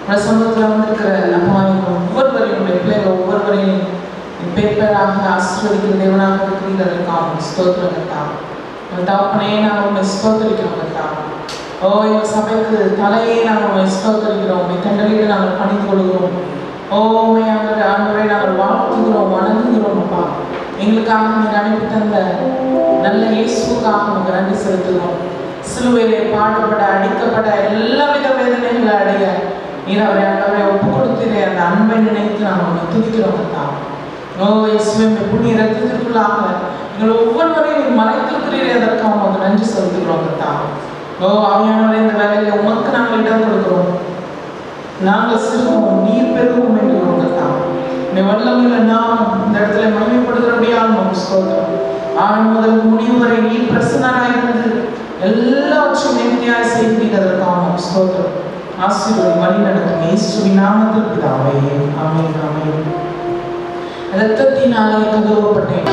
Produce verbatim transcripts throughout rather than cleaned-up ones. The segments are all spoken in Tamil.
சமூகத்தில் வந்திருக்கிற அப்பா ஒவ்வொருவரையும் பிள்ளைகள் ஒவ்வொருவரையும் பேர் பேராக ஆசீர்வதிக்கிற தேவனாக இருக்கிறீர். அதற்காக ஸ்தோத்திரம் கர்த்தாவே. தகப்பனே நாங்கள் உண்மை ஸ்தோத்திரிக்கிறோம் கர்த்தாவே. ஓ எங்கள் சபைக்கு தலையே நாங்கள் உண்மை ஸ்தோத்திரிக்கிறோம். உண்மை தண்டலில் நாங்கள் பணிந்து கொள்கிறோம். ஓ உண்மை ஆண்டவரே ஆண்டவரை நாங்கள் வாழ்த்துகிறோம் வணங்குகிறோம். அப்பா எங்களுக்காக நீங்கள் அனுப்பி தந்த நல்ல இயேசுக்காக உங்களுக்கு நன்றி செலுத்துகிறோம். சிலுவையிலே பாடுபட அடிக்கப்பட எல்லா வித வேதனைகளை அடைய நீர் அவரை ஆண்டவரை ஒப்பு கொடுத்தீரே அந்த அன்பை நினைத்து நாங்கள் உங்களை துதிக்கிறோம் கர்த்தாவே. ஓ இயேசுவே புண்ணிய ரத்தத்திற்குள்ளாக எங்கள் ஒவ்வொருவரையும் மறைத்திருக்கிறீரே அதற்காக உங்களுக்கு நன்றி செலுத்துகிறோம் கர்த்தாவே. ஓ ஆவியானவரே இந்த வேலையில உமக்கு நாங்கள் இடம் கொடுக்கிறோம். நாங்கள் சிறுவோம் நீர் பெருகும் என்கிறோம் கர்த்தாவே. இந்த வல்லமையில நாம் இந்த இடத்துல மகிமைப்படுகிறபடியால் நமக்கு ஸ்தோத்திரம். ஆரம்பம் முதல் முடிவு வரை நீர் பிரசன்னராயிருந்து எல்லாவற்றையும் நேர்த்தியாய் செய்கிறீர்கள். அதற்காக நமக்கு ஸ்தோத்திரம். ஆசீர்வதி வழி நடத்தும் இயேசுவின் நாமத்தில் பிதாவே ஆமென் ஆமென். இரத்தத்தினாலே கழுவப்பட்டேன்.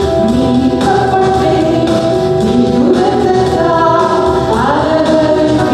Thank you.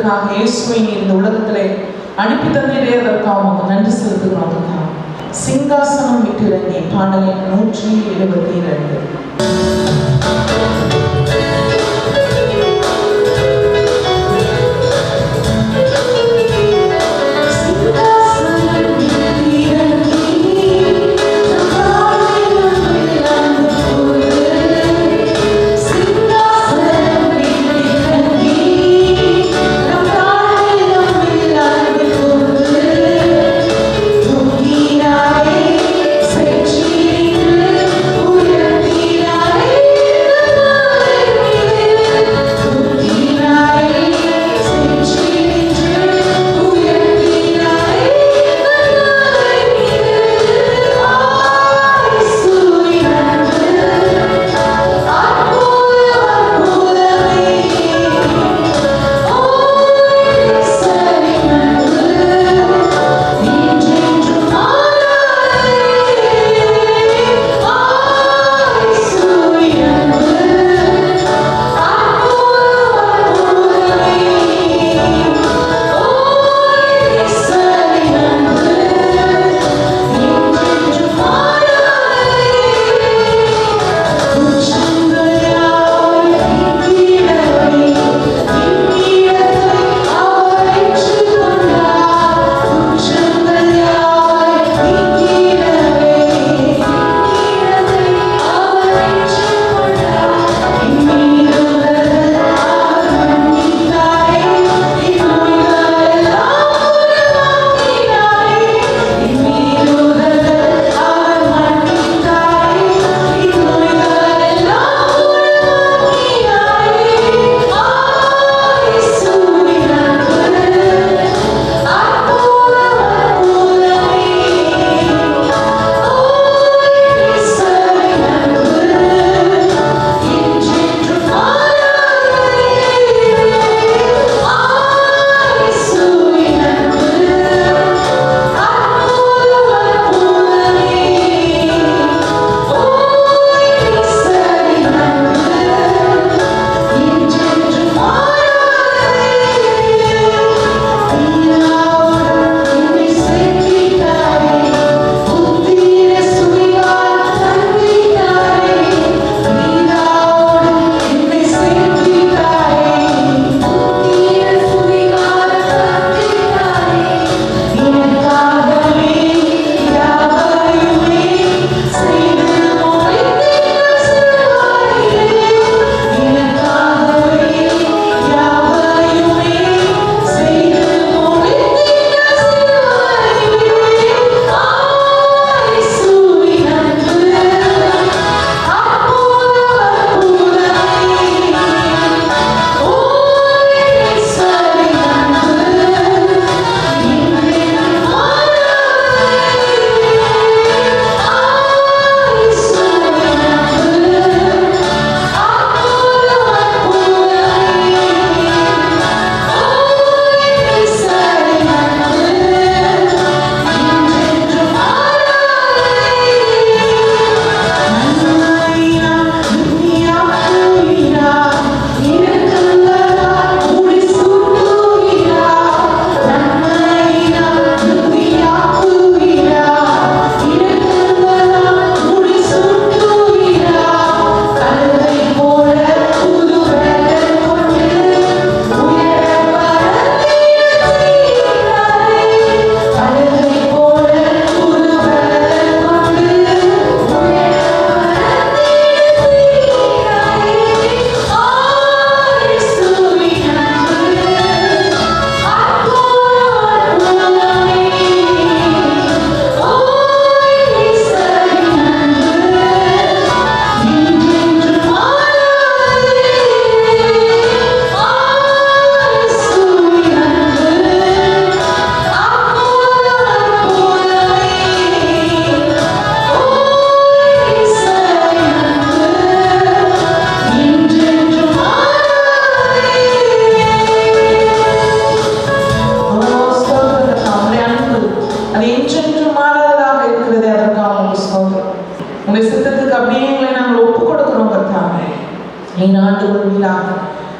எங்களுக்காக இயேசுவை இந்த உலகத்திலே அனுப்பி தந்தீரே, அதற்காக உமக்கு நன்றி செலுத்துகிறோம். அதற்காக சிங்காசனம் விட்டு இறங்கி பாடல் எண் நூற்றி எழுபத்தி இரண்டு.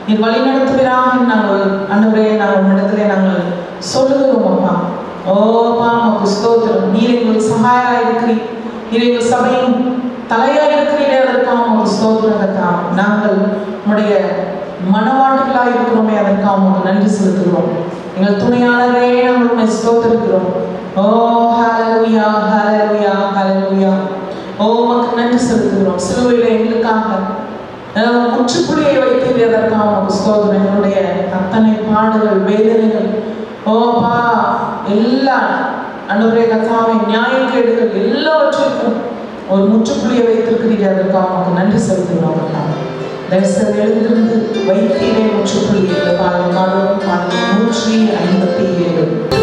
நீர் வழி நடத்துவீராக நாங்கள் ஆண்டவரே நாங்கள் உம்மிடத்திலே நாங்கள் சொல்லுகிறோம் அப்பா. ஓ அப்பா உமக்கு ஸ்தோத்திரம். நீர் எங்களுக்கு சகாயராக இருக்கிறீர். நீர் எங்கள் சபையின் தலையாக இருக்கிறீரே, அதற்காக உமக்கு ஸ்தோத்திரம் கர்த்தாவே. நாங்கள் உம்முடைய மனவாட்டிகளாக இருக்கிறோமே, அதற்காக உமக்கு நன்றி செலுத்துகிறோம். எங்கள் துணையாளரே நாங்கள் உம்மை ஸ்தோத்திரிக்கிறோம். ஓ ஹல்லேலூயா ஹல்லேலூயா ஹல்லேலூயா. ஓ உமக்கு நன்றி செலுத்துகிறோம். சிலுவையில் எங்களுக்காக முற்றுப்புள்ளியை வைத்தீர், அதற்காக உமக்கு ஸ்தோத்திரம். எங்களுடைய அத்தனை பாடுகள் வேதனைகள் ஓப்பா எல்லா ஆண்டவரே கர்த்தாவே நியாயக்கேடுகள் எல்லாவற்றிற்கும் ஒரு முற்றுப்புள்ளியை வைத்திருக்கிறீர்கள், அதற்காக உமக்கு நன்றி செலுத்துகிறோம். தயவுசெய்து எழுந்திருந்து வைத்தீரே முற்றுப்புள்ளி. இந்த பாடல் பாடுவோம். பாடல் நூற்றி ஐம்பத்தி ஏழு.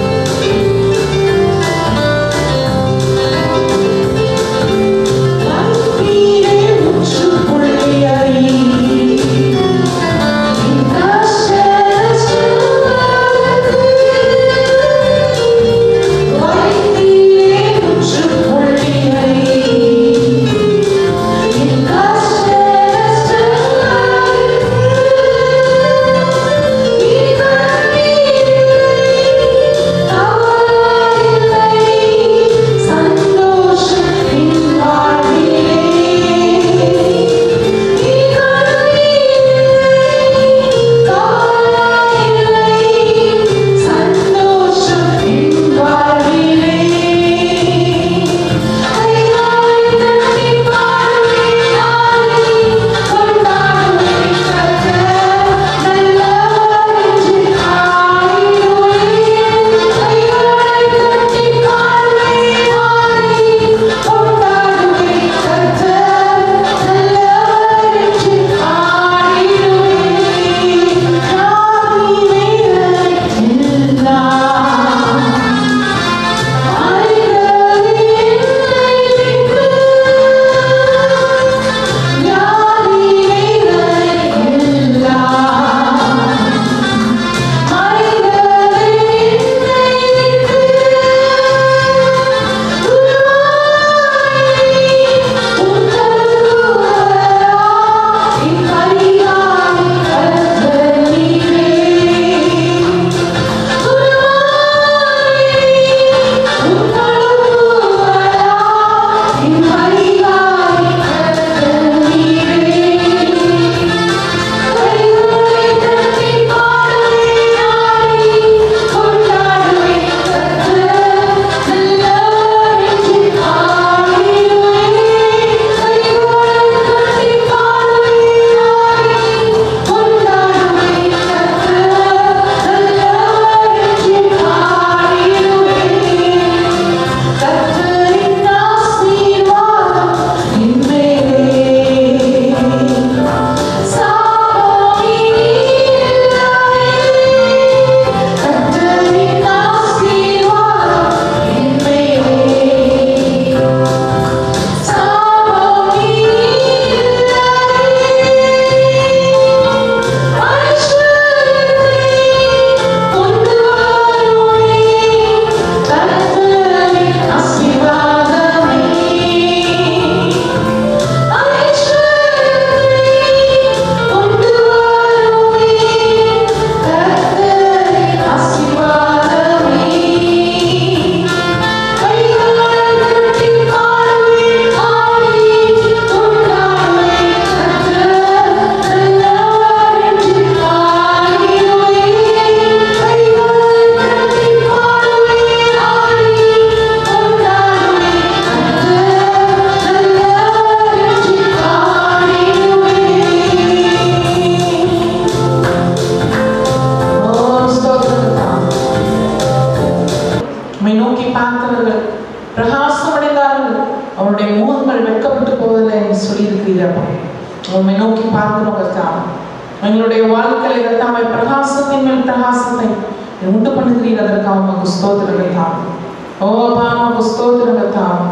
எங்களுடைய வாழ்க்கையில கர்த்தாவே பிரகாசத்தின் மேல் பிரகாசத்தை உண்டு பண்ணுகிறீர், அதற்காக உமக்கு ஸ்தோத்திரம் கர்த்தாவே. ஓ அப்பா உமக்கு ஸ்தோத்திரம் கர்த்தாவே.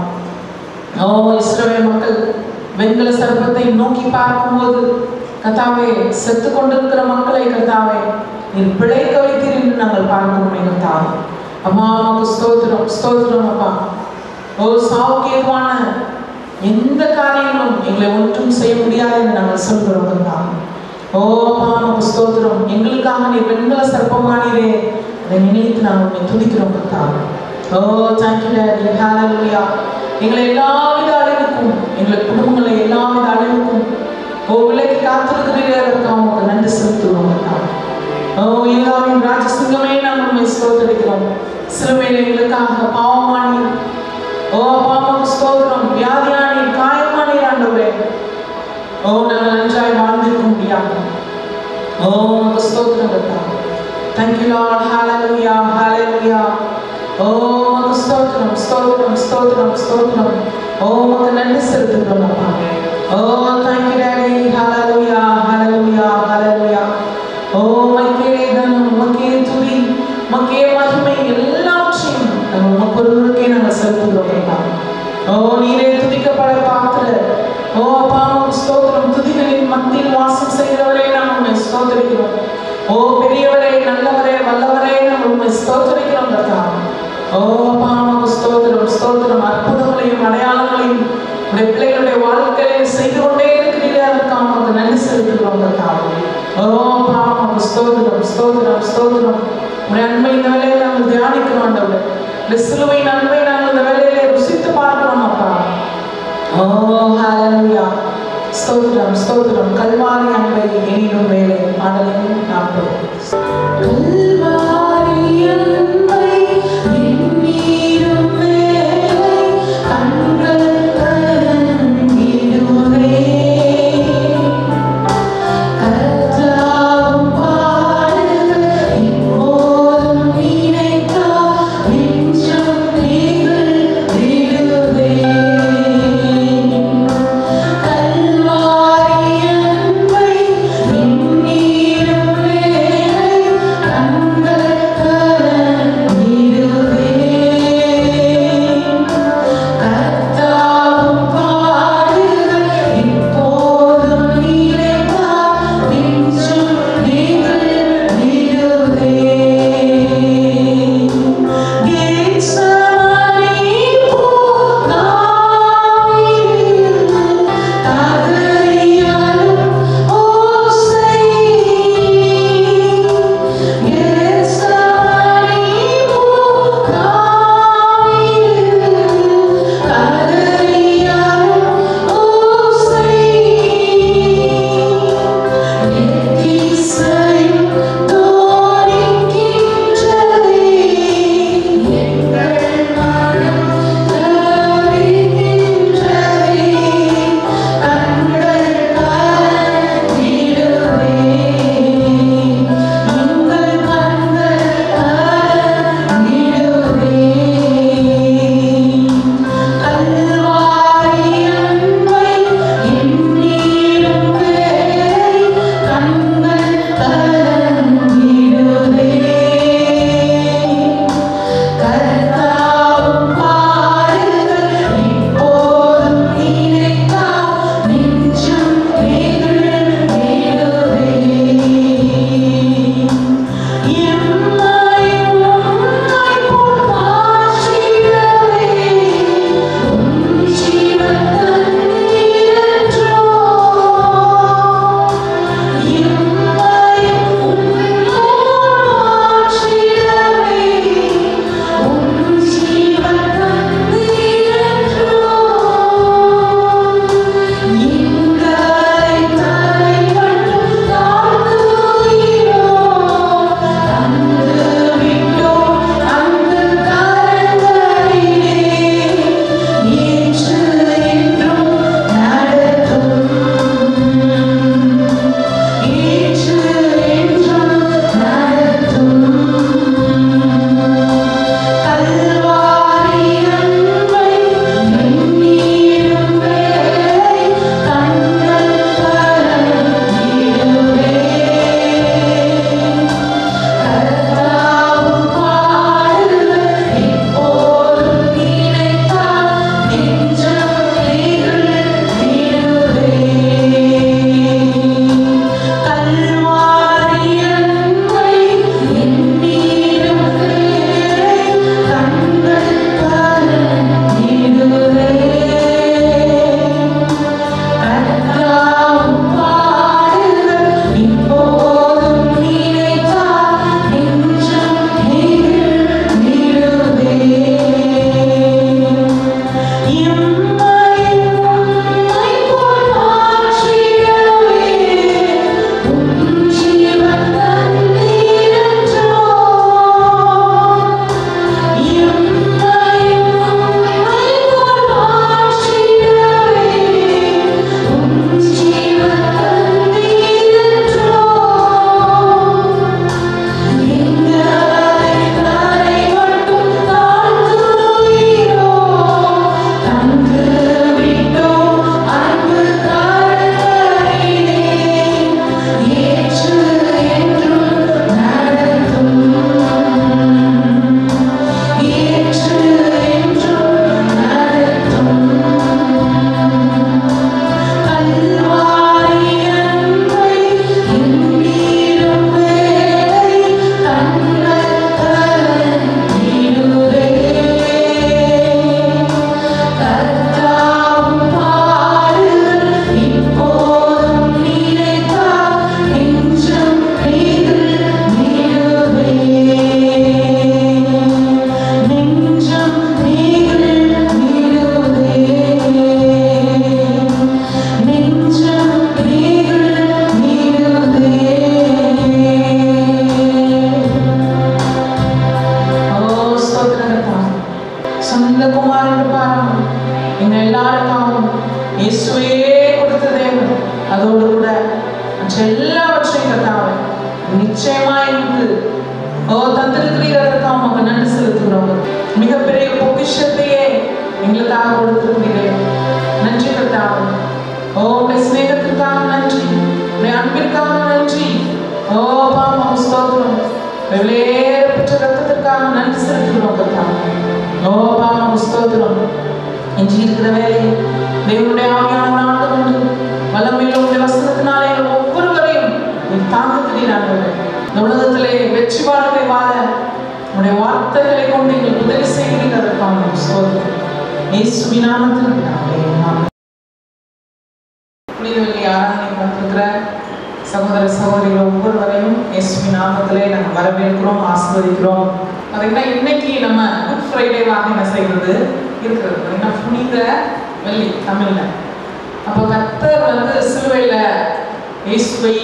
ஓ இஸ்ரவேல் மக்கள் வெண்கல சர்ப்பத்தை நோக்கி பார்க்கும்போது கர்த்தாவே செத்து கொண்டிருக்கிற மக்களை கர்த்தாவே நீர் பிழைக்க வைத்தீர் என்று நாங்கள் பார்க்கிறோமே கர்த்தாவே. அம்மா உமக்கு ஸ்தோத்திரம் ஸ்தோத்திரம் அப்பா. ஓ சாவுக்கேதுவான எந்த காரியங்களும் எங்களை ஒன்றும் செய்ய முடியாது என்று நாங்கள் சொல்கிறோம் கர்த்தாவே. ஓ அப்பா உமக்கு ஸ்தோத்திரம். எங்களுக்காக நீ வெண்கல சர்ப்பமானீரே, அதை நினைத்து நாங்கள் உம்மை துதிக்கிறோம் கர்த்தாவே. Oh thank you daddy. ஹalleluya. எங்களை எல்லாவித அழிவுக்கும், எங்கள் குடும்பங்களை எல்லாவித அழிவுக்கும் ஓ விலைக்கு காத்திருக்கிறீரே, அதற்காக உமக்கு நன்றி செலுத்துகிறோம் கர்த்தாவே. ஓ எல்லாவின் ராஜசிங்கமே நாங்கள் உம்மை ஸ்தோத்திரிக்கிறோம். சிலுவையில் எங்களுக்காக பாவமானீர். ஓ அப்பா உமக்கு ஸ்தோத்திரம். வியாதியானீர், காயமானீர் ஆண்டவரே. ஓ நாங்கள் நன்றாய் வாழ்ந்திருக்க முடியாது. ஓ உமக்கு ஸ்தோத்திரம் கர்த்தாவே. Thank you Lord. Hallelujah. Hallelujah. ஓ உமக்கு ஸ்தோத்திரம், ஸ்தோத்திரம், ஸ்தோத்திரம், ஸ்தோத்திரம். ஓ உமக்கு நன்றி செலுத்துகிறோம் அப்பா. ஓ thank you daddy. Hallelujah. Hallelujah. Hallelujah. ஓ உமக்கே கனம், உமக்கே துதி, உமக்கே மகிமை எல்லாவற்றையும் நாங்கள் உமக்கு ஒருவருக்கே நாங்கள் செலுத்துகிறோம் அப்பா. ஓ நீரே துதிக்கப்பட பாத்திர. ஓ அப்பா உமக்கு ஸ்தோத்திரம். துதிகளின் மத்தியில் வாசம் செய்கிறவரே நாங்கள் உம்மை ஸ்தோத்திரிக்கிறோம். ஓ பெரியவரே, நல்லவரே, வல்லவரே நாங்கள் உம்மை ஸ்தோத்திரிக்கிறோம் கர்த்தாவே. ஓ அப்பா உமக்கு ஸ்தோத்திரம், ஸ்தோத்திரம். அற்புதங்களையும் அடையாளங்களையும் உடைய பிள்ளைகளுடைய வாழ்க்கையை செய்து கொண்டே இருக்கிறீரே, அதற்காக உமக்கு நன்றி செலுத்துகிறோம் கர்த்தாவே. ஓ அப்பா உமக்கு ஸ்தோத்திரம், ஸ்தோத்திரம், ஸ்தோத்திரம். உடைய அன்பை இந்த வேலையை நாங்கள் தியானிக்கிறோம் ஆண்டவரே. இந்த சிலுவையின் அன்பை நாங்கள் இந்த வேலையிலே ருசித்து பார்க்கிறோம் அப்பா. ஓ ஹalleluya. ஸ்தோத்திரம், ஸ்தோத்திரம். கல்வாரி அன்பை எண்ணிடும் வேலை பாடலின் நாற்பது. கல்வாரி அன்பை எண்ணிடும் வேலை கண்கள் கலங்கிடுமே. கர்த்தாவும் பாடுகள் இப்போதும் நினைத்தால் நெஞ்சம் நெகிழ்ந்திடுமே. கல்வாரி அன்பை எண்ணிடும் சொந்த குமாரன் பாருங்க, எங்க எல்லாருக்காகவும் இயேசுவே கொடுத்த தேவன். அதோடு கூட எல்லாவற்றையும் கர்த்தாவே நிச்சயமா எங்களுக்கு ஓ தந்திருக்கிறீர்கள். அவங்க நன்றி செலுத்துகிறோம். மிகப்பெரிய பொக்கிஷத்தையே எங்களுக்காக கொடுத்திருக்கிறீர்கள். நன்றி கர்த்தாவே. ஓ உடைய ஸ்நேகத்திற்காக நன்றி, உடைய அன்பிற்காக நன்றி. ஓ பாமா ஸ்தோத்திரம். வெவ்வேறுபட்ட ரத்தத்திற்காக நன்றி செலுத்துகிறோம் கர்த்தாவே. ஓ பாமா ஸ்தோத்திரம். இன்று இருக்கிற வேலையை தேவனுடைய ஆவியானவர் ஆண்டு கொண்டு வல்லமையில உடைய வசனத்தினாலே ஒவ்வொருவரையும் தாங்குகிறீர்கள். இந்த உலகத்திலே வெற்றி வாழ்வை வாழ உடைய வார்த்தைகளை கொண்டு எங்கள் உதவி செய்கிறீர்கள். அதற்கான ஸ்தோத்திரம். இயேசுவின் நாமத்தில் பிதாவே. ஆமென். புனிதவெள்ளி ஆராதனை பார்த்திருக்கிற சகோதர சகோதரிகள் ஒவ்வொருவரையும் இயேசுவின் நாமத்திலே நாங்கள் வரவேற்கிறோம், ஆசீர்வதிக்கிறோம். பார்த்தீங்கன்னா இன்னைக்கு நம்ம குட் ஃப்ரைடேவாக என்ன செய்கிறது இருக்கிறது. பார்த்தீங்கன்னா புனித வெள்ளி தமிழ்ல. அப்போ கர்த்தர் வந்து சிலுவையில இயேசுவை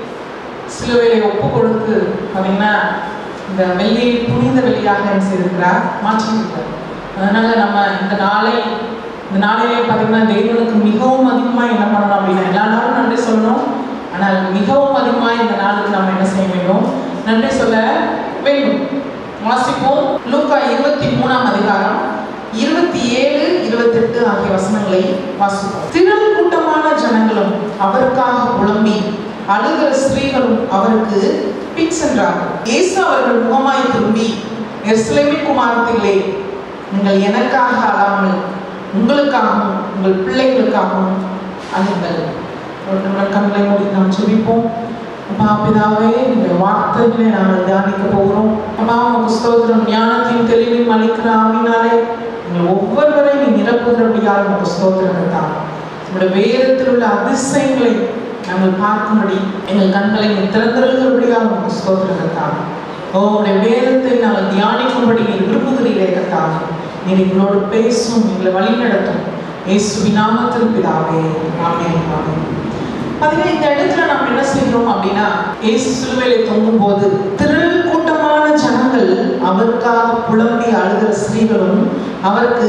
சிலுவையில ஒப்பு கொடுத்து பார்த்தீங்கன்னா இந்த வெள்ளி புனித வெள்ளியாக என்ன செய்திருக்கிறார், மாற்றிருக்கிறார். அதனால நம்ம இந்த நாளை இந்த நாளிலே பார்த்தீங்கன்னா தேவனுக்கு மிகவும் அதிகமாக என்ன பண்ணணும் அப்படின்னா எல்லா நாளும் நன்றி சொல்லணும். ஆனால் மிகவும் அதிகமாக இந்த நாளுக்கு நம்ம என்ன செய்ய வேண்டும், நன்றி சொல்ல வேண்டும். வாசிப்போம். லூக்கா இருபத்தி மூணாம் அதிகாரம் இருபத்தி ஏழு இருபத்தி எட்டு ஆகிய வசனங்களை வாசிப்போம். திரள் கூட்டமான ஜனங்களும் அவருக்காக புலம்பி அழுகிற ஸ்திரீகளும் அவருக்கு பின் சென்றார்கள். இயேசு அவர்கள் முகமாய் திரும்பி, எருசலேமின் குமாரத்திலே, நீங்கள் எனக்காக அழாமல் உங்களுக்காகவும் உங்கள் பிள்ளைகளுக்காகவும் அழுங்கள். ஒரு நிமிடம் கண்களை மூடி நாம் ஜெபிப்போம். அப்பா பிதாவே, இந்த வார்த்தைகளை நாங்கள் தியானிக்க போகிறோம். அப்பா உங்க ஸ்தோத்திரம். ஞானத்தையும் தெளிவையும் அளிக்கிற ஆவினாலே நீங்கள் ஒவ்வொருவரையும் நீ நிரப்புகிறபடியால் உங்க ஸ்தோத்திரம் தான். உங்களுடைய வேதத்தில் உள்ள அதிசயங்களை நாங்கள் பார்க்கும்படி எங்கள் கண்களை நீ திறந்திருக்கிறபடியால் உங்க ஸ்தோத்திரம் தான். ஓ உங்களுடைய வேதத்தை நாங்கள் தியானிக்கும்படி நீ விரும்புகிறீரே கர்த்தாவே. நீர் எங்களோடு பேசும், எங்களை வழி நடத்தும். இயேசுவின் நாமத்தில் பிதாவே. ஆமென். ஆமென். பார்த்தீங்கன்னா இந்த இடத்துல நாம் என்ன செய்கிறோம் அப்படின்னா, இயேசு சிலுவையிலே தொங்கும் போது திரள் கூட்டமான ஜனங்கள் அவருக்காக புலம்பி அழுகிற ஸ்திரீகளும் அவருக்கு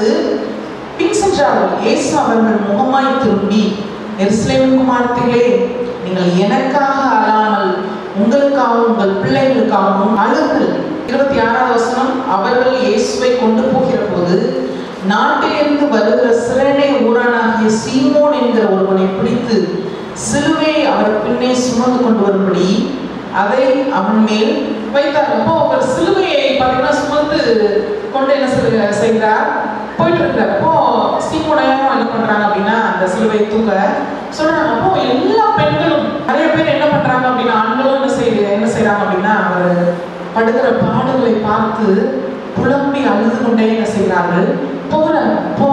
பின் சென்றார்கள். இயேசு அவர்கள் முகமாய் திரும்பி, எருசலேமின் குமாரத்திலே, நீங்கள் எனக்காக அழாமல் உங்களுக்காகவும் உங்கள் பிள்ளைகளுக்காகவும் அழுங்கள். இருபத்தி ஆறாவது வசனம். அவர்கள் இயேசுவை கொண்டு போகிற போது நாட்டிலிருந்து வருகிற சிரேனே ஊரானாகிய சீமோன் என்கிற ஒருவனை பிடித்து சிலுவை அவர் பின்னே சுமந்து கொண்டு வரும்படி அதை அவன் மேல் வைத்தார். அப்போ அவர் சிலுவையை பார்த்தீங்கன்னா சுமந்து கொண்டு என்ன செய்கிறார், போயிட்டு இருக்கிறார். அப்போ சீமோனையும் என்ன பண்றாங்க அப்படின்னா அந்த சிலுவையை தூக்க சொல்றாங்க. அப்போ எல்லா பெண்களும் நிறைய பேர் என்ன பண்றாங்க அப்படின்னா, ஆண்களும் என்ன செய்ய என்ன செய்யறாங்க அப்படின்னா அவர் படுகிற பாடுகளை பார்த்து புலம்பி அழுது கொண்டே என்ன செய்கிறார்கள், போகிறாங்க. அப்போ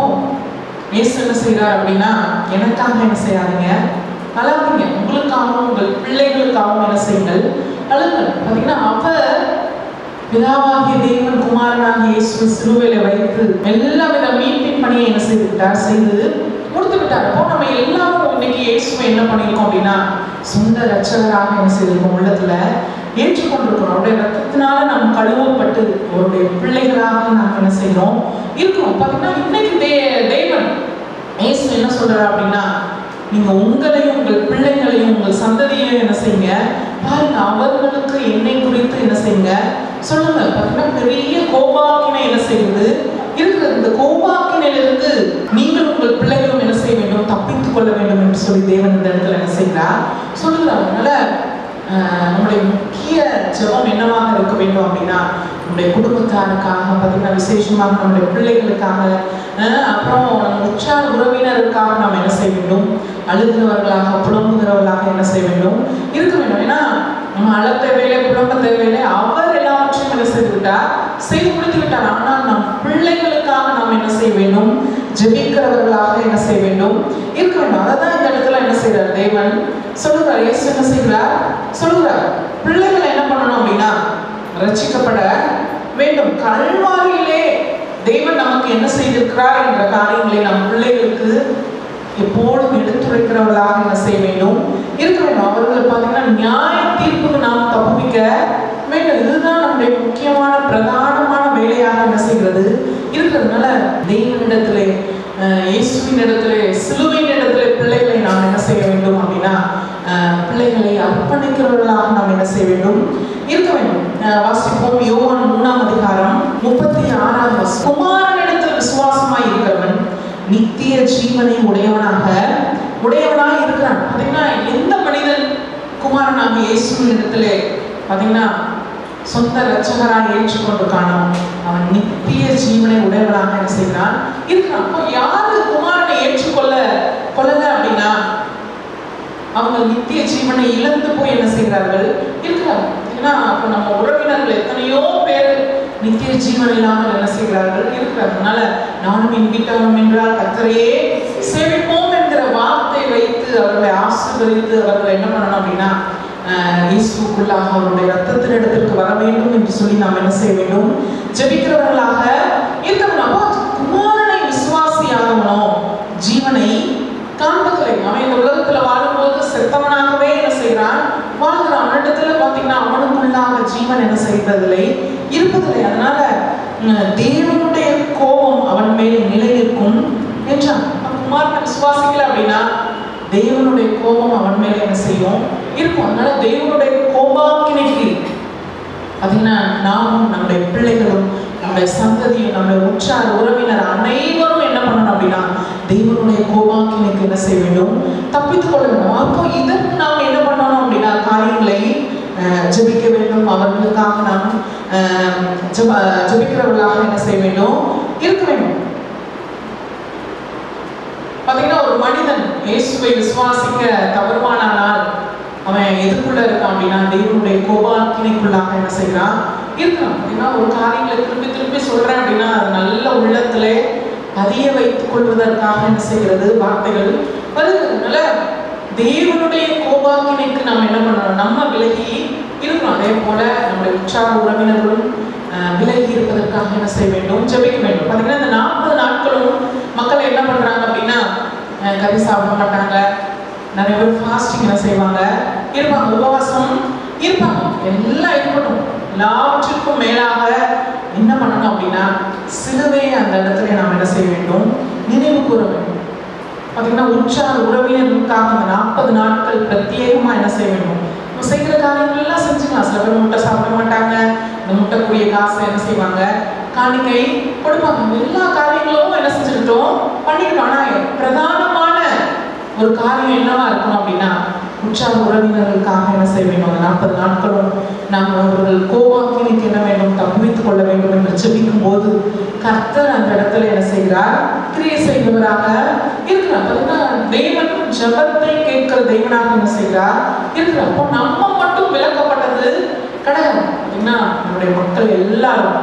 இயேசு என்ன செய்கிறார் அப்படின்னா, எனக்காக என்ன செய்யாதீங்க, அழாதீங்க, உங்களுக்காகவும் உங்கள் பிள்ளைகளுக்காகவும் என்ன செய்யுங்கள், அழுங்கள். பார்த்தீங்கன்னா அவர் பிதாவாகிய தேவன் குமாரனாகிய இயேசுவை சிலுவையில வைத்து எல்லா வித மீட்பின் பணியை என்ன செய்துவிட்டார், செய்து முடித்து விட்டார். அப்போ நம்ம எல்லாரும் இன்னைக்கு இயேசுவை என்ன பண்ணியிருக்கோம் அப்படின்னா சொந்த ரட்சகராக என்ன செய்திருக்கோம், உள்ளத்துல ஏற்றுக்கொண்டிருக்கிறோம். அவருடைய ரத்தத்தினால நாம் கழுவப்பட்டு அவருடைய பிள்ளைகளாக நாம் என்ன செய்யறோம், இருக்கிறோம். பார்த்தீங்கன்னா இன்னைக்கு தே தேவன் இயேசு என்ன சொல்றாரு அப்படின்னா, நீங்க உங்களையும் உங்கள் பிள்ளைகளையும் உங்கள் சந்ததியையும் என்ன செய்யுங்க பாருங்க, அவர்களுக்கு என்னை குறித்து என்ன செய்யுங்க சொல்லுங்க. பார்த்தீங்கன்னா பெரிய கோபாக்கினை என்ன செய்யுது இருக்கிறது. இந்த கோபாக்கினிலிருந்து நீங்கள் உங்கள் பிள்ளைகளும் என்ன செய்ய வேண்டும், தப்பித்துக் கொள்ள வேண்டும் என்று சொல்லி தேவன் இந்த இடத்துல என்ன செய்கிறார் சொல்லுகிறார். அதனால நம்முடைய முக்கிய ஜெபம் என்னவாக இருக்க வேண்டும் அப்படின்னா, நம்முடைய குடும்பத்தாருக்காக பார்த்தீங்கன்னா விசேஷமாக நம்முடைய பிள்ளைகளுக்காக, அப்புறம் நம்ம உற்சாக உறவினருக்காக நாம் என்ன செய்ய வேண்டும், அழுகிறவர்களாக புலம்புகிறவர்களாக என்ன செய்ய வேண்டும் இருக்க வேண்டும். ஏன்னா நம்ம அழ தேவையில்லை, புலம்ப தேவையில்லை, அவர் எல்லாவற்றையும் என்ன செய்து விட்டார், செய்து முடித்து விட்டார். ஆனால் நம் பிள்ளைகளுக்காக நாம் என்ன செய்ய வேண்டும், ஜெபிக்கிறவர்களாக என்ன செய்ய வேண்டும் இருக்க வேண்டும். அதை தான் இந்த இடத்துல என்ன செய்கிறார் தேவன் சொல்லுகிறார். இயேசு என்ன செய்கிறார் சொல்லுகிறார், பிள்ளைகள் என்ன பண்ணணும் அப்படின்னா ரட்சிக்கப்பட வேண்டும். கல்வாரியிலே தேவன் நமக்கு என்ன செய்திருக்கிறார் என்ற காரியங்களை நம் பிள்ளைகளுக்கு எப்போதும் எடுத்துரைக்கிறவர்களாக என்ன செய்ய வேண்டும் இருக்க வேண்டும். அவர்கள் பார்த்தீங்கன்னா நியாய தீர்ப்புக்கு நாம் தப்புவிக்க வேண்டும். இதுதான் நம்முடைய முக்கியமான பிரதானமான வேலையாக என்ன செய்கிறது செய்கிறது இருக்கிறதுனால தெய்வனிடத்திலே இயேசுவின் இடத்திலே சிலுவையின் இடத்திலே பிள்ளைகளை நாம் என்ன செய்ய வேண்டும் அப்படின்னா பிள்ளைகளை அர்ப்பணிக்கிறவர்களாக நாம் என்ன செய்ய வேண்டும் இருக்க வேண்டும். வாசிப்போம் யோவான் மூணாம் அதிகாரம் முப்பத்தி ஆறாவது வசனம். குமாரனிடத்தில் விசுவாசமாய் இருக்கிறவன் நித்திய ஜீவனை உடையவனாக உடையவனாக இருக்கிறான். பார்த்தீங்கன்னா எந்த மனிதன் குமாரனாக இயேசுவின் இடத்திலே பார்த்தீங்கன்னா சொந்த இரட்சகராக ஏற்றுக்கொண்டிருக்கானோ அவன் நித்திய ஜீவனை உடையவனாக என்ன செய்கிறான் இருக்கிறான். அப்போ யாரு குமாரனை ஏற்றுக்கொள்ள கொள்ளல அப்படின்னா அவங்க நித்திய ஜீவனை இழந்து போய் என்ன செய்கிறார்கள் இருக்கிறார்கள். ஏன்னா அப்போ நம்ம உறவினர்கள் எத்தனையோ பேர் நித்திய ஜீவன் இல்லாமல் என்ன செய்கிறார்கள் இருக்கிறார்கள். அதனால நானும் என் வீட்டவனும் என்றால் கர்த்தரையே சேவிப்போம் என்கிற வார்த்தை வைத்து அவர்களை ஆசீர்வதித்து அவர்களை என்ன பண்ணணும் அப்படின்னா இயேசுக்குள்ளாக அவருடைய ரத்தத்தின் இடத்திற்கு வர வேண்டும் என்று சொல்லி நாம் என்ன செய்ய வேண்டும் ஜெபிக்கிறவர்களாக இருக்கிறவனோ குமாரனை விசுவாசியாகவனோ ஜீவனை காண்பதில்லை. அவன் இந்த உலகத்துல வாழும்போது செத்தவனாகவே என்ன செய்யறான் வாழ்கிறான். அவனிடத்துல பாத்தீங்கன்னா அவனுக்குள்ளாக ஜீவன் என்ன செய்வதில்லை இருப்பதில்லை. அதனால தேவனுடைய கோபம் அவன் மேல் நிலை இருக்கும் என்றான். குமாரனை விசுவாசிக்கல அப்படின்னா தேவனுடைய கோபம் அவன் மேல என்ன செய்யும் இருக்கும். அதனால தேவனுடைய கோபாக்கினைக்கு அப்படின்னா நாமும் நம்முடைய பிள்ளைகளும் நம்முடைய சந்ததியும் நம்முடைய உற்றார் உறவினர் அனைவரும் என்ன பண்ணணும் அப்படின்னா தேவனுடைய கோபாக்கினைக்கு என்ன செய்ய வேண்டும் தப்பித்துக் கொள்ள வேண்டும். அப்போ இதற்கு நாம் என்ன பண்ணணும் அப்படின்னா காரியங்களை ஜெபிக்க வேண்டும். அவர்களுக்காக நாம் ஜெபிக்கிறவர்களாக என்ன செய்ய வேண்டும் இருக்க வேண்டும். பார்த்தீங்கன்னா ஒரு மனிதன் இயேசுவை விசுவாசிக்க தவறுவானால் அவன் எதுக்குள்ள இருக்கான் அப்படின்னா தேவனுடைய கோபாக்கினைக்குள்ளாக என்ன செய்யறான் இருக்கான். அப்படின்னா ஒரு காரியங்களை திருப்பி திருப்பி சொல்றேன் அப்படின்னா அது நல்ல உள்ளத்திலே பதிய வைத்துக் கொள்வதற்காக என்ன செய்கிறது வார்த்தைகள் வருது. அதனால தேவனுடைய கோபாக்கினைக்கு நாம் என்ன பண்ணணும் நம்ம விலகி இருக்கணும். அதே போல நம்முடைய உற்சாக உறவினர்களும் விலகி இருப்பதற்காக என்ன செய்ய வேண்டும் ஜெபிக்க வேண்டும். பார்த்தீங்கன்னா இந்த நாற்பது நாட்களும் மக்கள் என்ன பண்றாங்க அப்படின்னா கறி சாப்பிட மாட்டாங்க. நிறைய பேர் ஃபாஸ்டிங் என்ன செய்வாங்க இருப்பாங்க, உபவாசம் இருப்பாங்க. எல்லாம் இருக்கட்டும், எல்லாவற்றிற்கும் மேலாக என்ன பண்ணணும் அப்படின்னா சிலுவையை அந்த இடத்துல நாம் என்ன செய்ய வேண்டும் நினைவு கூற வேண்டும். பார்த்தீங்கன்னா உற்சாக உறவினர்களுக்காக அந்த நாற்பது நாட்கள் பிரத்யேகமா என்ன செய்ய வேண்டும் நம்ம செய்கிற காரியங்கள் எல்லாம் செஞ்சுக்கலாம். சில பேர் முட்டை சாப்பிட மாட்டாங்க, இந்த முட்டைக்குரிய காசை என்ன செய்வாங்க காணிக்கை கொடுப்பாங்க. எல்லா காரியங்களும் என்ன செஞ்சுக்கிட்டோம் பண்ணிக்கிட்டோம். ஆனா பிரதானமான ஒரு காரியம் என்னவா இருக்கணும் அப்படின்னா உற்சாக உறவினர்களுக்காக என்ன செய்ய வேண்டும் அந்த நாற்பது நாட்களும் நாம் அவர்கள் கோபாக்கினைக்கு என்ன வேண்டும் தப்பித்துக் கொள்ள வேண்டும் என்று ஜெபிக்கும் போது கர்த்தர் அந்த இடத்துல என்ன செய்கிறார் கிரியை செய்கிறவராக இருக்கிறார். தேவன் ஜெபத்தை கேட்கிற தேவனாக என்ன செய்கிறார் இருக்கிறார். அப்போ நம்ம மட்டும் விளக்கப்பட்டது கிடையாது. அப்படின்னா நம்முடைய மக்கள் எல்லாரும்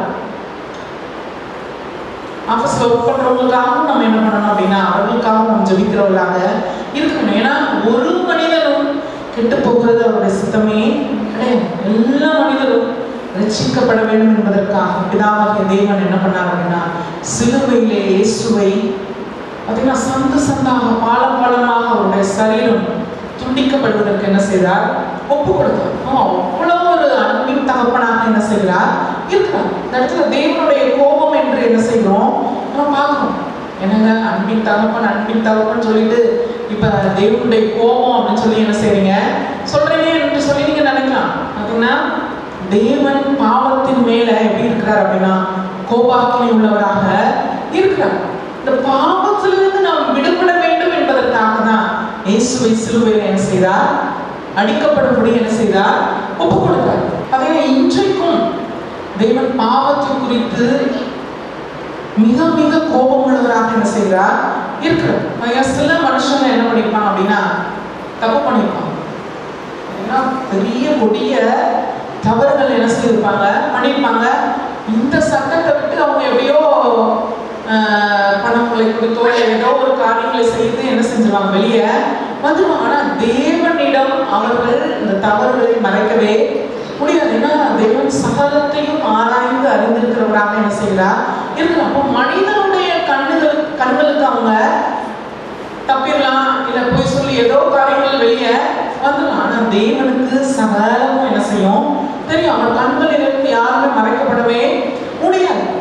ஆஃபீஸ்ல ஒர்க் பண்றவங்களுக்காகவும் நம்ம என்ன பண்ணணும் அப்படின்னா அவர்களுக்காகவும் நம்ம ஜெபிக்கிறவர்களாக இருக்கணும். ஏன்னா ஒரு மனிதனும் கெட்டு போகிறது அவருடைய சித்தமே கிடையாது. எல்லா மனிதரும் ரட்சிக்கப்பட வேண்டும் என்பதற்காக பிதாவாகிய தேவன் என்ன பண்ணார் அப்படின்னா சிலுவையிலே இயேசுவை பார்த்தீங்கன்னா சந்து சந்தாக பாலம் பாலமாக அவருடைய சரீரம் துண்டிக்கப்படுவதற்கு என்ன செய்தார் ஒப்பு கொடுத்தார். அவ்வளவு ஒரு அன்பின் தகப்பனாக என்ன செய்கிறார் இருக்கிறார். இந்த இடத்துல தேவனுடைய கோபம் என்று என்ன செய்கிறோம் நம்ம பார்க்கணும். என்னங்க அன்பின் தகப்பன் அன்பின் தகப்பன் சொல்லிட்டு இப்ப தேவனுடைய கோபம் அப்படின்னு சொல்லி என்ன செய்றீங்க சொல்றீங்க என்று சொல்லி நீங்க நினைக்கலாம். அப்படின்னா தேவன் பாவத்தின் மேல எப்படி இருக்கிறார் அப்படின்னா கோபாக்கினை உள்ளவராக இருக்கிறார். இந்த பாவத்திலிருந்து நாம் விடுபட வேண்டும் என்பதற்காக தான் இயேசுவை சிலுவையில் என்ன செய்தார் அடிக்கப்படும்படி என்ன செய்தார் ஒப்பு கொடுத்தார். அதே இன்றைக்கும் தேவன் பாவத்தை குறித்து மிக மிக கோபம் உள்ளவராக என்ன செய்கிறார் இருக்கிறார். சில மனுஷங்க என்ன பண்ணிருப்பாங்க அப்படின்னா தப்பு பண்ணிருப்பாங்க, பெரிய கொடிய தவறுகள் என்ன செய்திருப்பாங்க பண்ணிருப்பாங்க. இந்த சட்டத்தை விட்டு அவங்க எப்படியோ பணங்களை கொடுத்தோ ஏதோ ஒரு காரியங்களை செய்து என்ன செஞ்சிருவாங்க வெளியே வந்துடுவாங்க. ஆனா தேவனிடம் அவர்கள் இந்த தவறுகளை மறைக்கவே முடியாது. ஏன்னா தேவன் சகலத்தையும் ஆராய்ந்து அறிந்திருக்கிறவராக என்ன செய்யலாம் இருக்கலாம். அப்போ மனிதனுடைய கண்ணுகள் கண்களுக்கு அவங்க தப்பிடலாம் இல்லை போய் சொல்லி ஏதோ காரியங்கள் வெளியே வந்துடலாம். ஆனா தேவனுக்கு சகலமும் என்ன செய்யும் தெரியும். அவர் கண்களிலிருந்து யாருமே மறைக்கப்படவே முடியாது.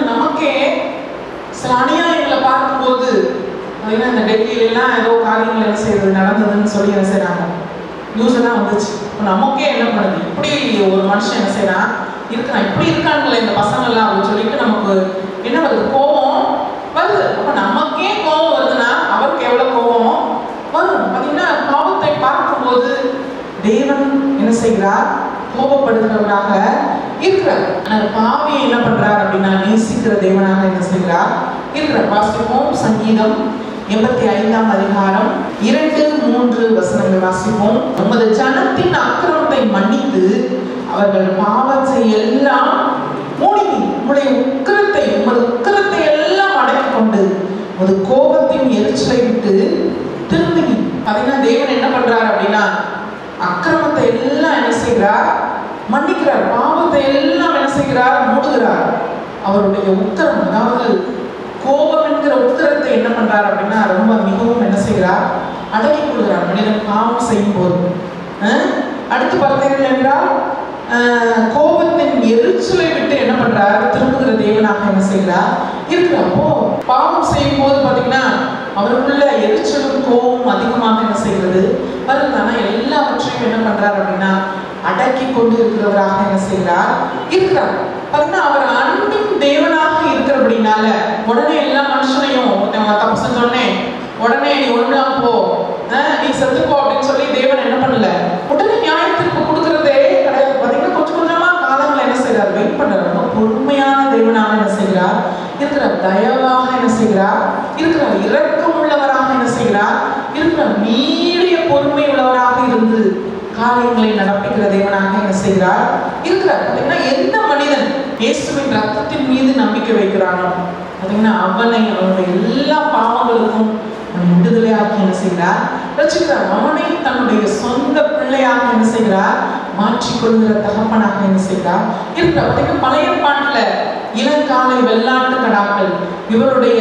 நமக்கே சில அநியாயங்களை பார்க்கும்போது பார்த்தீங்கன்னா இந்த டெல்லியிலாம் ஏதோ காரியங்கள் என்ன செய்யறது நடந்ததுன்னு சொல்லி என்ன செய்யறாங்க, நியூஸ் எல்லாம் வந்துச்சு. இப்போ நமக்கே என்ன பண்ணுது, இப்படி ஒரு மனுஷன் என்ன செய்யறான் இருக்கிறான், இப்படி இருக்காங்களே இந்த பசங்கள்லாம் அப்படின்னு சொல்லிட்டு நமக்கு என்ன வருது, கோபம் வருது. அப்போ நமக்கே கோபம் வருதுன்னா அவருக்கு எவ்வளோ கோபம் வரும். பார்த்தீங்கன்னா பாவத்தை பார்க்கும்போது தேவன் என்ன செய்கிறார், கோபப்படுகிறவராக இருக்கிறார். ஆனால் பாவியை என்ன பண்றார் அப்படின்னா நேசிக்கிற தேவனாக என்ன செய்கிறார் இருக்கிறார். வாசிப்போம் சங்கீதம் எண்பத்தி ஐந்தாம் அதிகாரம் இரண்டு மூன்று வசனங்கள் வாசிப்போம். உமது ஜனத்தின் அக்கிரமத்தை மன்னித்து அவர்கள் பாவத்தை எல்லாம் மூடினி, உங்களுடைய உக்கிரத்தை உமது உக்கிரத்தை எல்லாம் அடக்கி கொண்டு உமது கோபத்தின் எரிச்சலை விட்டு திரும்பினி. பார்த்தீங்கன்னா தேவன் என்ன பண்றார் அப்படின்னா அக்கிரமத்தை எல்லாம் என்ன செய்கிறார், மன்னிக்கிறார். பாவத்தை எல்லாம் என்ன செய்கிறார், மூடுகிறார். அவருடைய உக்கிரம், அதாவது கோபம் என்கிற உக்கிரத்தை என்ன பண்றார் அப்படின்னா ரொம்ப மிகவும் என்ன செய்கிறார், அடக்கி கொள்கிறார் மனிதன் பாவம் செய்யும் போது. அடுத்து பார்த்தீர்கள் என்றால் கோபத்தின் எரிச்சலை விட்டு என்ன பண்றார், திரும்புகிற தேவனாக என்ன செய்கிறார் இருக்கிறார். அப்போ பாவம் செய்யும் போது பார்த்தீங்கன்னா அவருக்குள்ள எரிச்சலும் கோபம் அதிகமாக என்ன செய்கிறது வருது. ஆனா எல்லாவற்றையும் என்ன பண்றார் அப்படின்னா அடக்கி கொண்டு இருக்கிறவராக என்ன செய்கிறார் இருக்கிறார். பார்த்தீங்கன்னா அவர் அன்பின் தேவனாக இருக்கிறபடினால உடனே எல்லா மனுஷனையும் தப்பு செஞ்சோடனே உடனே நீ ஒன்றாம் போ, நீ செத்துப்போ அப்படின்னு சொல்லி தேவன் என்ன பண்ணல, உடனே நியாயத்திற்கு கொடுக்கறதே கிடையாது. பார்த்தீங்கன்னா கொஞ்சம் கொஞ்சமா காலங்களை என்ன செய்கிறார், வெயிட் பண்றாரு. ரொம்ப பொறுமையான தேவனாக என்ன செய்கிறார் இருக்கிறார். தயவாக என்ன செய்கிறார் இருக்கிறார். இரக்கம் உள்ளவராக என்ன செய்கிறார் இருக்கிறார். நீடிய பொறுமை உள்ளவராக இருந்து காரியங்களை நடப்பிக்கிற தேவனாக என்ன செய்கிறார் இருக்கிறார். பார்த்தீங்கன்னா எந்த மனிதன் இயேசுவின் ரத்தத்தின் மீது நம்பிக்கை வைக்கிறானோ பார்த்தீங்கன்னா அவனை அவனுடைய எல்லா பாவங்களுக்கும் விடுதலையாக்கி என்ன செய்கிறார் ரட்சிக்கிறார். அவனை தன்னுடைய சொந்த பிள்ளையாக என்ன செய்கிறார் மாற்றிக்கொள்கிற தகப்பனாக என்ன செய்கிறார் இருக்கிறார். பார்த்தீங்கன்னா பழைய பாட்டுல இளங்காலை வெள்ளாட்டு கடாக்கள் இவருடைய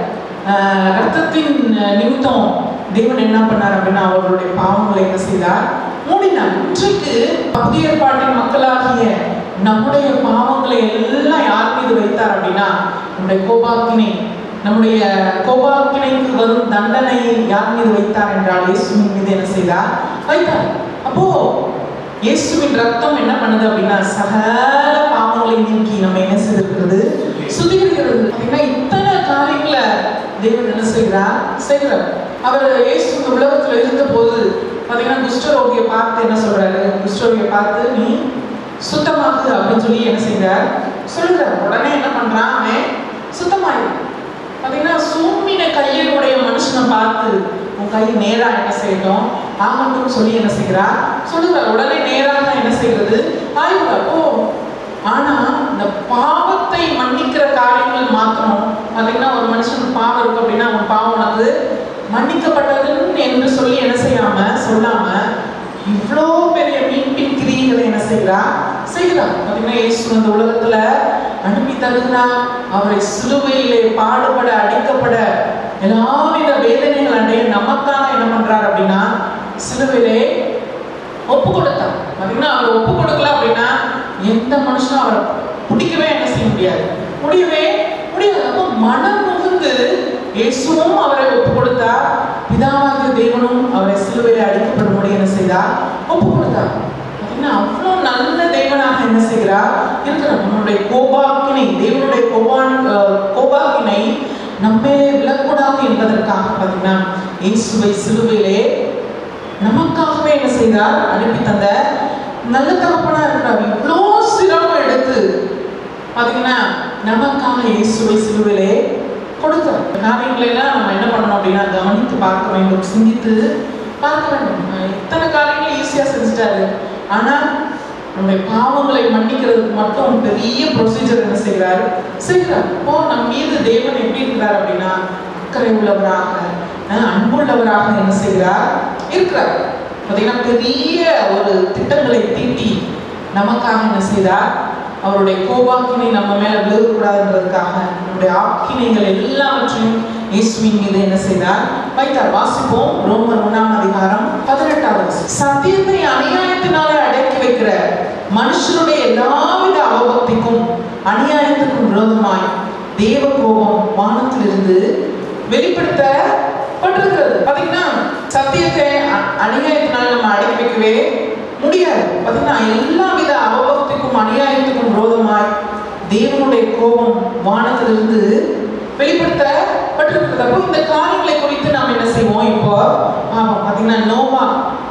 ரத்தத்தின் நிமித்தம் தேவன் என்ன பண்ணார் அப்படின்னா அவர்களுடைய பாவங்களை என்ன செய்தார் மூடினார். இன்றைக்கு புதிய ஏற்பாட்டின் மக்களாகிய நம்முடைய பாவங்களை எல்லாம் யார் மீது வைத்தார் அப்படின்னா நம்முடைய கோபாக்கினை, நம்முடைய கோபாக்கினைக்கு வரும் தண்டனையை யார் மீது வைத்தார் என்றால் இயேசுவின் மீது என்ன செய்தார் வைத்தார். அப்போ இயேசுவின் ரத்தம் என்ன பண்ணுது அப்படின்னா சகல பாவங்களை நீக்கி நம்ம என்ன செய்திருக்கிறது சுத்திகரிக்கிறது. அப்படின்னா இத்தனை காரியங்களை தேவன் என்ன செய்கிறார் செய்கிறார். அவர் இயேசு இந்த உலகத்துல இருந்த போது பார்த்தீங்கன்னா குஷ்டரோகியை பார்த்து என்ன சொல்றாரு, குஷ்டரோகியை பார்த்து நீ சுத்தமாகு அப்படின்னு சொல்லி என்ன செய்கிறார் சொல்றார். உடனே என்ன பண்றான், அவன் சுத்தமாயிரு. பார்த்தீங்கன்னா சூம்பின கையினுடைய மனுஷனை பார்த்து உன் கை நேரா என்ன செய்யணும் ஆகட்டும் சொல்லி என்ன செய்கிறார் சொல்லுகிறார். உடனே நேராக என்ன செய்கிறது ஆய்வு. அப்போ ஆனா இந்த பாவத்தை மன்னிக்கிற காரியங்கள் மாற்றணும். பார்த்தீங்கன்னா ஒரு மனுஷனுக்கு பாவம் இருக்கு அப்படின்னா அவன் பாவம் உனக்கு மன்னிக்கப்பட்டது என்று சொல்லி என்ன செய்யாம சொல்லாம இவ்வளோ பெரிய மீட்பின் கிரியைகளை என்ன செய்கிறார் செய்கிறார். பார்த்தீங்கன்னா இயேசு இந்த உலகத்துல அனுப்பி தருகிறார். அவரை சிலுவையிலே பாடுபட அடிக்கப்பட எல்லாவித வேதனைகள் அடைய நமக்காக என்ன பண்றார் அப்படின்னா சிலுவையிலே ஒப்பு கொடுத்தார். பார்த்தீங்கன்னா அவர் ஒப்பு கொடுக்கல அப்படின்னா எந்த மனுஷனும் அவரை பிடிக்கவே என்ன செய்ய முடியாது முடியவே முடியாது. அப்போ மனம் முகுந்து இயேசுவும் அவரை ஒப்பு கொடுத்தார், பிதாவாகிய தேவனும் அவரை சிலுவையிலே அடிக்கப்படும்படி என்ன செய்தார் ஒப்பு கொடுத்தார். பார்த்தீங்கன்னா அவ்வளோ நல்ல தேவனாக என்ன செய்கிறார் இருக்கிறார். நம்மளுடைய கோபாக்கினை, தேவனுடைய கோபான் கோபாக்கினை நம்மே விழக்கூடாது என்பதற்காக பார்த்தீங்கன்னா இயேசுவை சிலுவையிலே நமக்காகவே என்ன செய்தார் அனுப்பி தந்த நல்ல தகப்பனா இருக்கிறார். இவ்வளோ சிரமம் எடுத்து பார்த்தீங்கன்னா நமக்காக இயேசுவை சிலுவையிலே கொடுத்தார். காரியங்களை எல்லாம் நம்ம என்ன பண்ணணும் அப்படின்னா கவனித்து பார்க்க வேண்டும், சிந்தித்து பார்க்க வேண்டும். இத்தனை காரியங்களை ஈஸியா செஞ்சுட்டாரு. ஆனா நம்முடைய பாவங்களை மன்னிக்கிறதுக்கு மட்டும் பெரிய ப்ரொசீஜர் என்ன செய்கிறார் செய்கிறார். இப்போ நம் மீது தேவன் எப்படி இருக்கிறார் அப்படின்னா அக்கறை உள்ளவராக அன்புள்ளவராக என்ன செய்கிறார் இருக்கிறார். பார்த்தீங்கன்னா பெரிய ஒரு திட்டங்களை தீட்டி நமக்காக என்ன செய்தார், அவருடைய கோபாக்கினை நம்ம மேல விழுகக்கூடாதுன்றதுக்காக நம்முடைய ஆக்கினைகள் எல்லாவற்றையும் இயேசுவின் மீது என்ன செய்தார் வைத்தார். வாசிப்போம் ரோமர் ஒன்றாம் அதிகாரம் பதினெட்டாவது. சத்தியத்தை அநியாயத்தினாலே அடக்கி வைக்கிற மனுஷனுடைய எல்லாவித அவபக்திக்கும் அநியாயத்துக்கும் விரோதமாய் தேவ கோபம் வானத்திலிருந்து வெளிப்படுத்தப்பட்டிருக்கிறது. பாத்தீங்கன்னா சத்தியத்தை அநியாயத்தினால் நம்ம அடக்கி வைக்கவே முடியாது. பாத்தீங்கன்னா எல்லா வித அவபக்திக்கும் அநியாயத்துக்கும் விரோதமாய் தேவனுடைய கோபம் வானத்திலிருந்து வெளிப்படுத்தப்பட்டிருக்கிறது. அப்போ இந்த காரியங்களை குறித்து நாம் என்ன செய்வோம்? இப்போ ஆமா பாத்தீங்கன்னா நோவா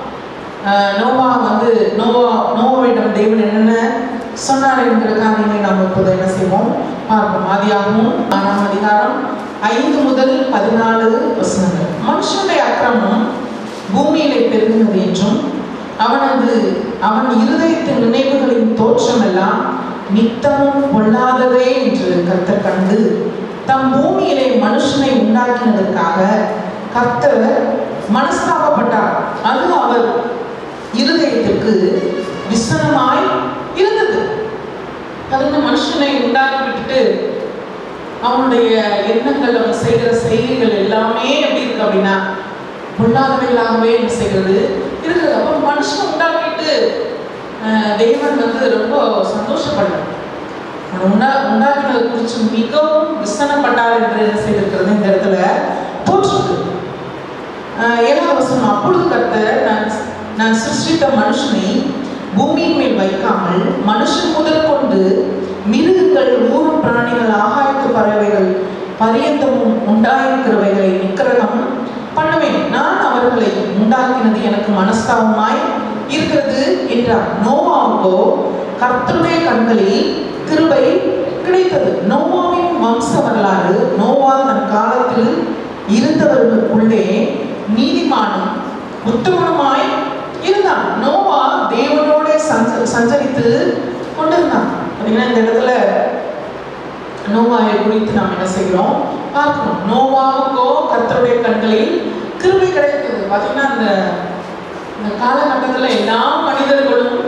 நோவா வந்து நோவா நோவாவிடம் தேவன் என்னென்ன சொன்னார் என்கிற காரியங்களை நாம் இப்போது என்ன செய்வோம் பார்ப்போம். ஆதியாகமம் ஆறாம் அதிகாரம் ஐந்து முதல் பதினாலு வசனங்கள். மனுஷனுடைய அக்கிரமம் பூமியிலே பெருகினது என்றும் அவனது அவன் இருதயத்தின் நினைவுகளின் தோற்றம் எல்லாம் நித்தமும் பொல்லாததே என்று கர்த்தர் கண்டு தம் பூமியிலே மனுஷனை உண்டாக்கினதற்காக கர்த்தர் மனஸ்தாபப்பட்டார். அது அவர் இருதயத்திற்கு விசனமாய் இருந்தது. அந்த மனுஷனை உண்டாக்கி விட்டுட்டு அவனுடைய எண்ணங்கள், அவன் செய்கிற செய்கைகள் எல்லாமே எப்படி இருக்கு அப்படின்னா பொல்லாதவைகளாகவே என்ன செய்கிறது இருக்குது. அப்போ மனுஷன் உண்டாக்கிட்டு தேவன் வந்து ரொம்ப சந்தோஷப்பட்டார். உண்டா உண்டாக்கினதை குறித்து மிகவும் விசனப்பட்டார் என்று என்ன செய்திருக்கிறது இந்த இடத்துல போட்டிருக்கு. ஏழாவது வசனம், அப்பொழுது கர்த்தர் நான் நான் சிருஷ்டித்த மனுஷனை பூமியின் மேல் வைக்காமல் மனுஷன் முதல் கொண்டு மிருகங்கள், ஊரும் பிராணிகள், ஆகாயத்து பறவைகள் பரியந்தமும் உண்டாயிருக்கிறவைகளை நிக்கிரகம் பண்ணுவேன். நான் அவர்களை உண்டாக்கினது எனக்கு மனஸ்தாபமாய் இருக்கிறது என்றார். நோவாவுக்கோ கர்த்தருடைய கண்களில் கிருபை கிடைத்தது. நோவாவின் வம்ச வரலாறு, நோவா தன் காலத்தில் இருந்தவர்களுக்குள்ளே நீதிமானும் உத்தமனுமாய் இருந்தான். நோவா தேவனோட சஞ்சரித்து கொண்டிருந்தான். பார்த்தீங்கன்னா இந்த இடத்துல நோவாவை குறித்து நாம் என்ன செய்கிறோம் பார்க்கணும். நோவாவுக்கோ கர்த்தருடைய கண்களில் கிருபை கிடைத்தது. பார்த்தீங்கன்னா இந்த இந்த காலகட்டத்தில் எல்லா மனிதர்களும்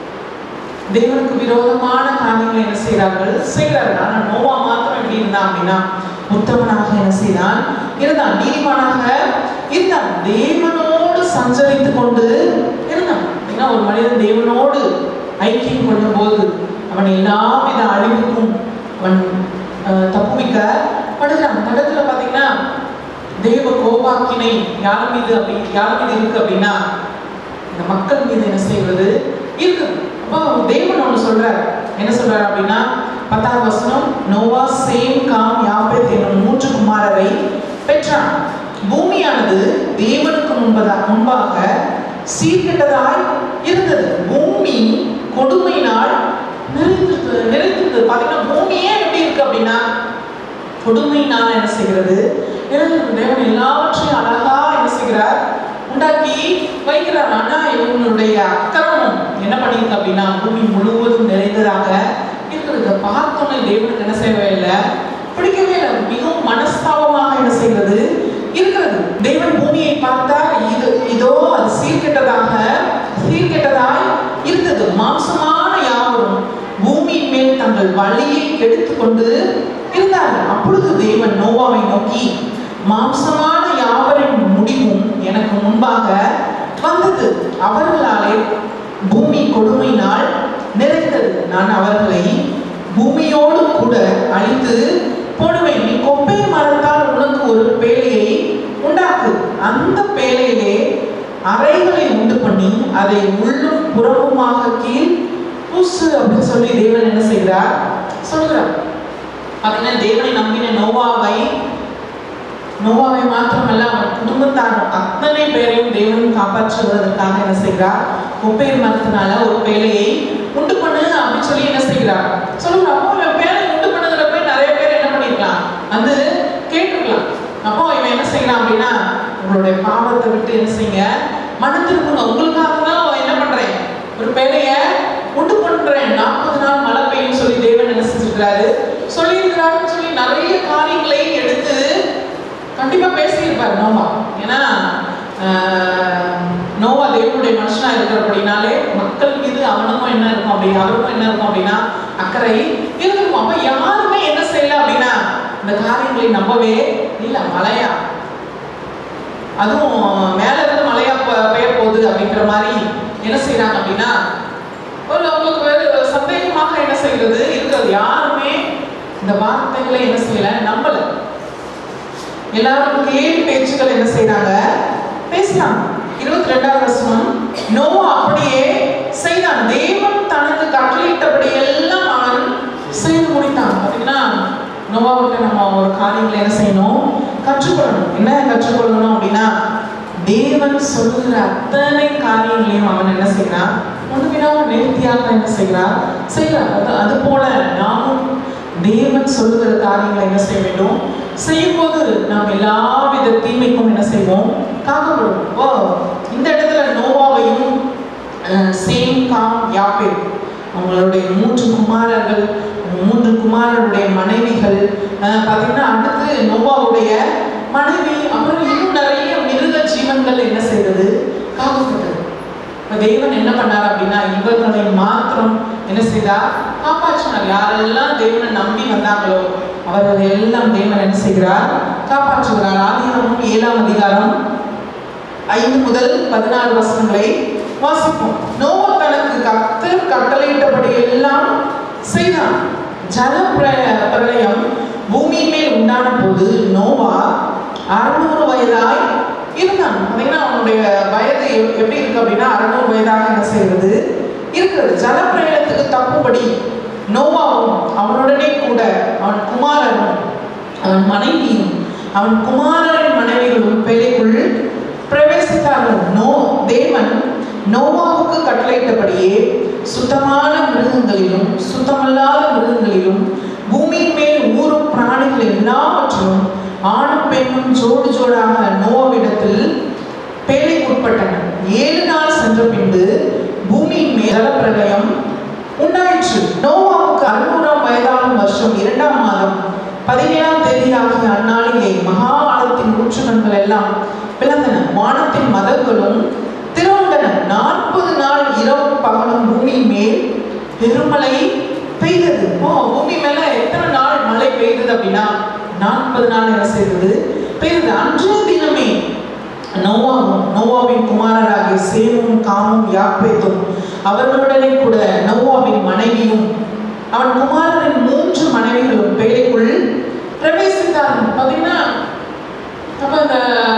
தேவனுக்கு விரோதமான காரியங்களை என்ன செய்கிறார்கள் செய்கிறார்கள். ஆனால் நோவா மாத்திரம் எப்படி இருந்தான் அப்படின்னா உத்தமனாக என்ன செய்தான் இருந்தான், நீதிமானாக இருந்தான், தேவனோடு சஞ்சரித்து கொண்டு இருந்தான். ஒரு மனிதன் தேவனோடு ஐக்கியம் கொள்ளும் போது அவன் எல்லாவித அழிவுக்கும் அவன் தப்புவிக்கப்படுகிறான். அந்த இடத்துல பார்த்தீங்கன்னா தெய்வ கோபாக்கினை யார் மீது அப்படி யார் மீது இருக்கு அப்படின்னா இந்த மக்கள் மீது என்ன செய்வது இருக்கு. அப்போ தேவன் ஒன்று சொல்றார். என்ன சொல்றாரு அப்படின்னா பத்தாவது வசனம், நோவா சேம் காம் யாப்பேத் என்னும் மூன்று குமாரரை பெற்றான். பூமியானது தேவனுக்கு முன்பதா முன்பாக சீர்கெட்டதாய் இருந்தது. பூமி கொடுமையினால் நிறைந்தது நிறைந்தது பார்த்தீங்கன்னா பூமியே எப்படி இருக்கு அப்படின்னா கொடுமையினால் என்ன செய்கிறது நிறைந்தது. தேவன் எல்லாவற்றையும் அழகா என்ன செய்கிறார் உண்டாக்கி வைக்கிறார். ஆனா இவங்களுடைய அக்கிரமம் என்ன பண்ணிருக்கு அப்படின்னா பூமி முழுவதும் நிறைந்ததாக இருக்கிறது. பார்த்தோன்னே தேவனுக்கு என்ன செய்யவே இல்லை, பிடிக்கவே இல்லை, மிகவும் மனஸ்தாபமாக என்ன செய்கிறது இருக்கிறது. தேவன் பூமியை பார்த்தார், இது இதோ அது சீர்கெட்டதாக சீர்கெட்டதாய் இருந்தது. மாம்சமான யாவரும் பூமியின் மேல் தங்கள் வழியை எடுத்துக்கொண்டு இருந்தார்கள். அப்பொழுது தேவன் நோவாவை நோக்கி, மாம்சமான யாவரின் முடிவும் எனக்கு முன்பாக வந்தது. அவர்களாலே பூமி கொடுமையினால் நிறைந்தது. நான் அவர்களை பூமியோடு கூட அழித்து போடுவேன். நீ கொப்பை மரத்தால் உனக்கு ஒரு பேழையை உண்டாக்கு. அந்த பேழையிலே அறைகளை உண்டு பண்ணி அதை உள்ளும் புறமுமாக கீழ் பூசு அப்படின்னு சொல்லி தேவன் என்ன செய்கிறார் சொல்கிறார். அப்படின்னா தேவனை நம்பின நோவாவை நோவாவை மாத்திரமல்ல அவன் குடும்பத்தார் அத்தனை பேரையும் தேவன் காப்பாற்றுவதற்காக என்ன செய்கிறார், கொப்பையர் மரத்தினால ஒரு பேழையை உண்டு பண்ணு அப்படின்னு சொல்லி என்ன செய்கிறார் சொல்லுங்க. அப்போ இவன் பேழை உண்டு பண்ணுறப்ப நிறைய பேர் என்ன பண்ணிருக்கலாம் வந்து கேட்டுருக்கலாம். அப்போ இவன் என்ன செய்யறான் அப்படின்னா உங்களுடைய பாவத்தை விட்டு என்ன செய்யுங்க மனம் திரும்புங்க, உங்களுக்காக தான் என்ன பண்றேன் ஒரு பேழைய உண்டு பண்றேன், நாற்பது நாள் மழை பெய்யும் சொல்லி தேவன் என்ன செஞ்சிருக்கிறாரு சொல்லியிருக்கிறாருன்னு சொல்லி நிறைய காரியங்களை எடுத்து கண்டிப்பா பேசியிருப்பாரு நோவா. ஏன்னா நோவா தேவனுடைய மனுஷனா இருக்கிறபடினாலே மக்கள் மீது அவனுக்கும் என்ன இருக்கும் அப்படி அவருக்கும் என்ன இருக்கும் அப்படின்னா அக்கறை இருக்கும். அப்ப யாருமே என்ன செய்யல அப்படின்னா இந்த காரியங்களை நம்பவே இல்லை. மழையா அதுவும் மேல இருந்து மழையா பெய்ய போகுது அப்படிங்கிற மாதிரி என்ன செய்யறாங்க அப்படின்னா ஒரு அவங்களுக்கு வேறு சந்தேகமாக என்ன செய்யறது இருக்கிறது. யாருமே இந்த வார்த்தைகளை என்ன செய்யல, நம்பல. எல்லாரும் கேள்வி பேச்சுக்கள் என்ன செய்யறாங்க, பேசலாம். இருபத்தி ரெண்டாவது வசனம், நோவா அப்படியே செய்தான், தேவன் தனக்கு கட்டளையிட்டபடி எல்லாம் அவன் செய்து முடித்தான். பாத்தீங்கன்னா நோவாவுக்கு நம்ம ஒரு காரியங்களை என்ன செய்யணும், கற்றுக்கொள்ளணும். என்ன கற்றுக்கொள்ளணும் அப்படின்னா, தேவன் சொல்லுகிற அத்தனை காரியங்களையும் அவன் என்ன செய்யறான், ஒன்று விடாம நேர்த்தியாக என்ன செய்யறான், செய்யறான். அது அது போல நாமும் தேவன் சொல்லுகிற காரியங்களை என்ன செய்ய வேண்டும், செய்யும் போது நாம் எல்லா வித தீமைக்கும் என்ன செய்வோம், காக்கப்படுவோம். இந்த இடத்துல நோவாவையும் சேம் காம் யாப்பேத் அவங்களுடைய மூன்று குமாரர்கள், மூன்று குமாரருடைய மனைவிகள், பார்த்தீங்கன்னா அடுத்து நோவாவுடைய மனைவி, அப்புறம் இன்னும் நிறைய மிருக ஜீவன்கள் என்ன செய்தது, காக்கப்பட்டது. தேவன் என்ன பண்ணார் அப்படின்னா, இவர்களை மாத்திரம் என்ன செய்தார், காப்பாற்றினார். யாரெல்லாம் தேவனை நம்பி வந்தாங்களோ அவர்கள் எல்லாம் தேவன் என்ன செய்கிறார், காப்பாற்றுகிறார். ஆதியாகமம் ஏழாம் அதிகாரம் ஐந்து முதல் பதினாறு வசனங்களை வாசிப்போம். நோவா தனக்கு கர்த்தர் கட்டளையிட்டபடி எல்லாம் செய்தான். ஜல பிரளயம் பூமியின் மேல் உண்டான போது நோவா அறுநூறு வயதாய் இருந்தான். பார்த்தீங்கன்னா அவனுடைய வயது எப்படி இருக்கு அப்படின்னா, அறுநூறு வயதாக என்ன செய்வது இருக்கிறது. ஜலப்பிரளயத்துக்கு தப்புபடி நோவாவும் அவனுடனே கூட அவன் குமாரனும் அவன் மனைவியும் அவன் குமாரரின் மனைவிகளும் பேழைக்குள் பிரவேசித்தார்கள். நோ தேவன் நோவாவுக்கு கட்டளையிட்டபடியே சுத்தமான மிருகங்களிலும் சுத்தமல்லாத மிருகங்களிலும் பூமியின் மேல் ஊறும் பிராணிகள் எல்லாவற்றிலும் ஆணும் பெண்ணும் ஜோடு ஜோடாக நோவாவிடத்தில் பேழைக்குட்பட்டனர். ஏழு நாள் சென்ற பின்பு பூமியின் மேல் ஜலப்பிரளயம் உண்டாயிற்று. நோவாவுக்கு அறுநூறாம் வயதான வருஷம் இரண்டாம் மாதம் பதினேழாம் தேதி ஆகிய அந்நாளிலே மகா ஆழத்தின் ஊற்றுகண்கள் எல்லாம் பிளந்தன, வானத்தின் மதங்களும் திறந்தன. நாற்பது நாள் இரவும் பகலும் பூமி மேல் பெருமழை பெய்தது. ஓ, பூமி மேல எத்தனை நாள் மழை பெய்தது அப்படின்னா நாற்பது நாள் என்ன செய்தது, பெய்தது. அன்றைய தினமே நோவாவும் நோவாவின் குமாரராகிய சேமும் காமும் யாப்பேத்தும் அவர்களுடனே கூட நோவாவின் மனைவியும் அவன் குமாரரின் மூன்று மனைவிகளும் பேழைக்குள் பிரவேசித்தார்கள். பார்த்தீங்கன்னா அப்ப இந்த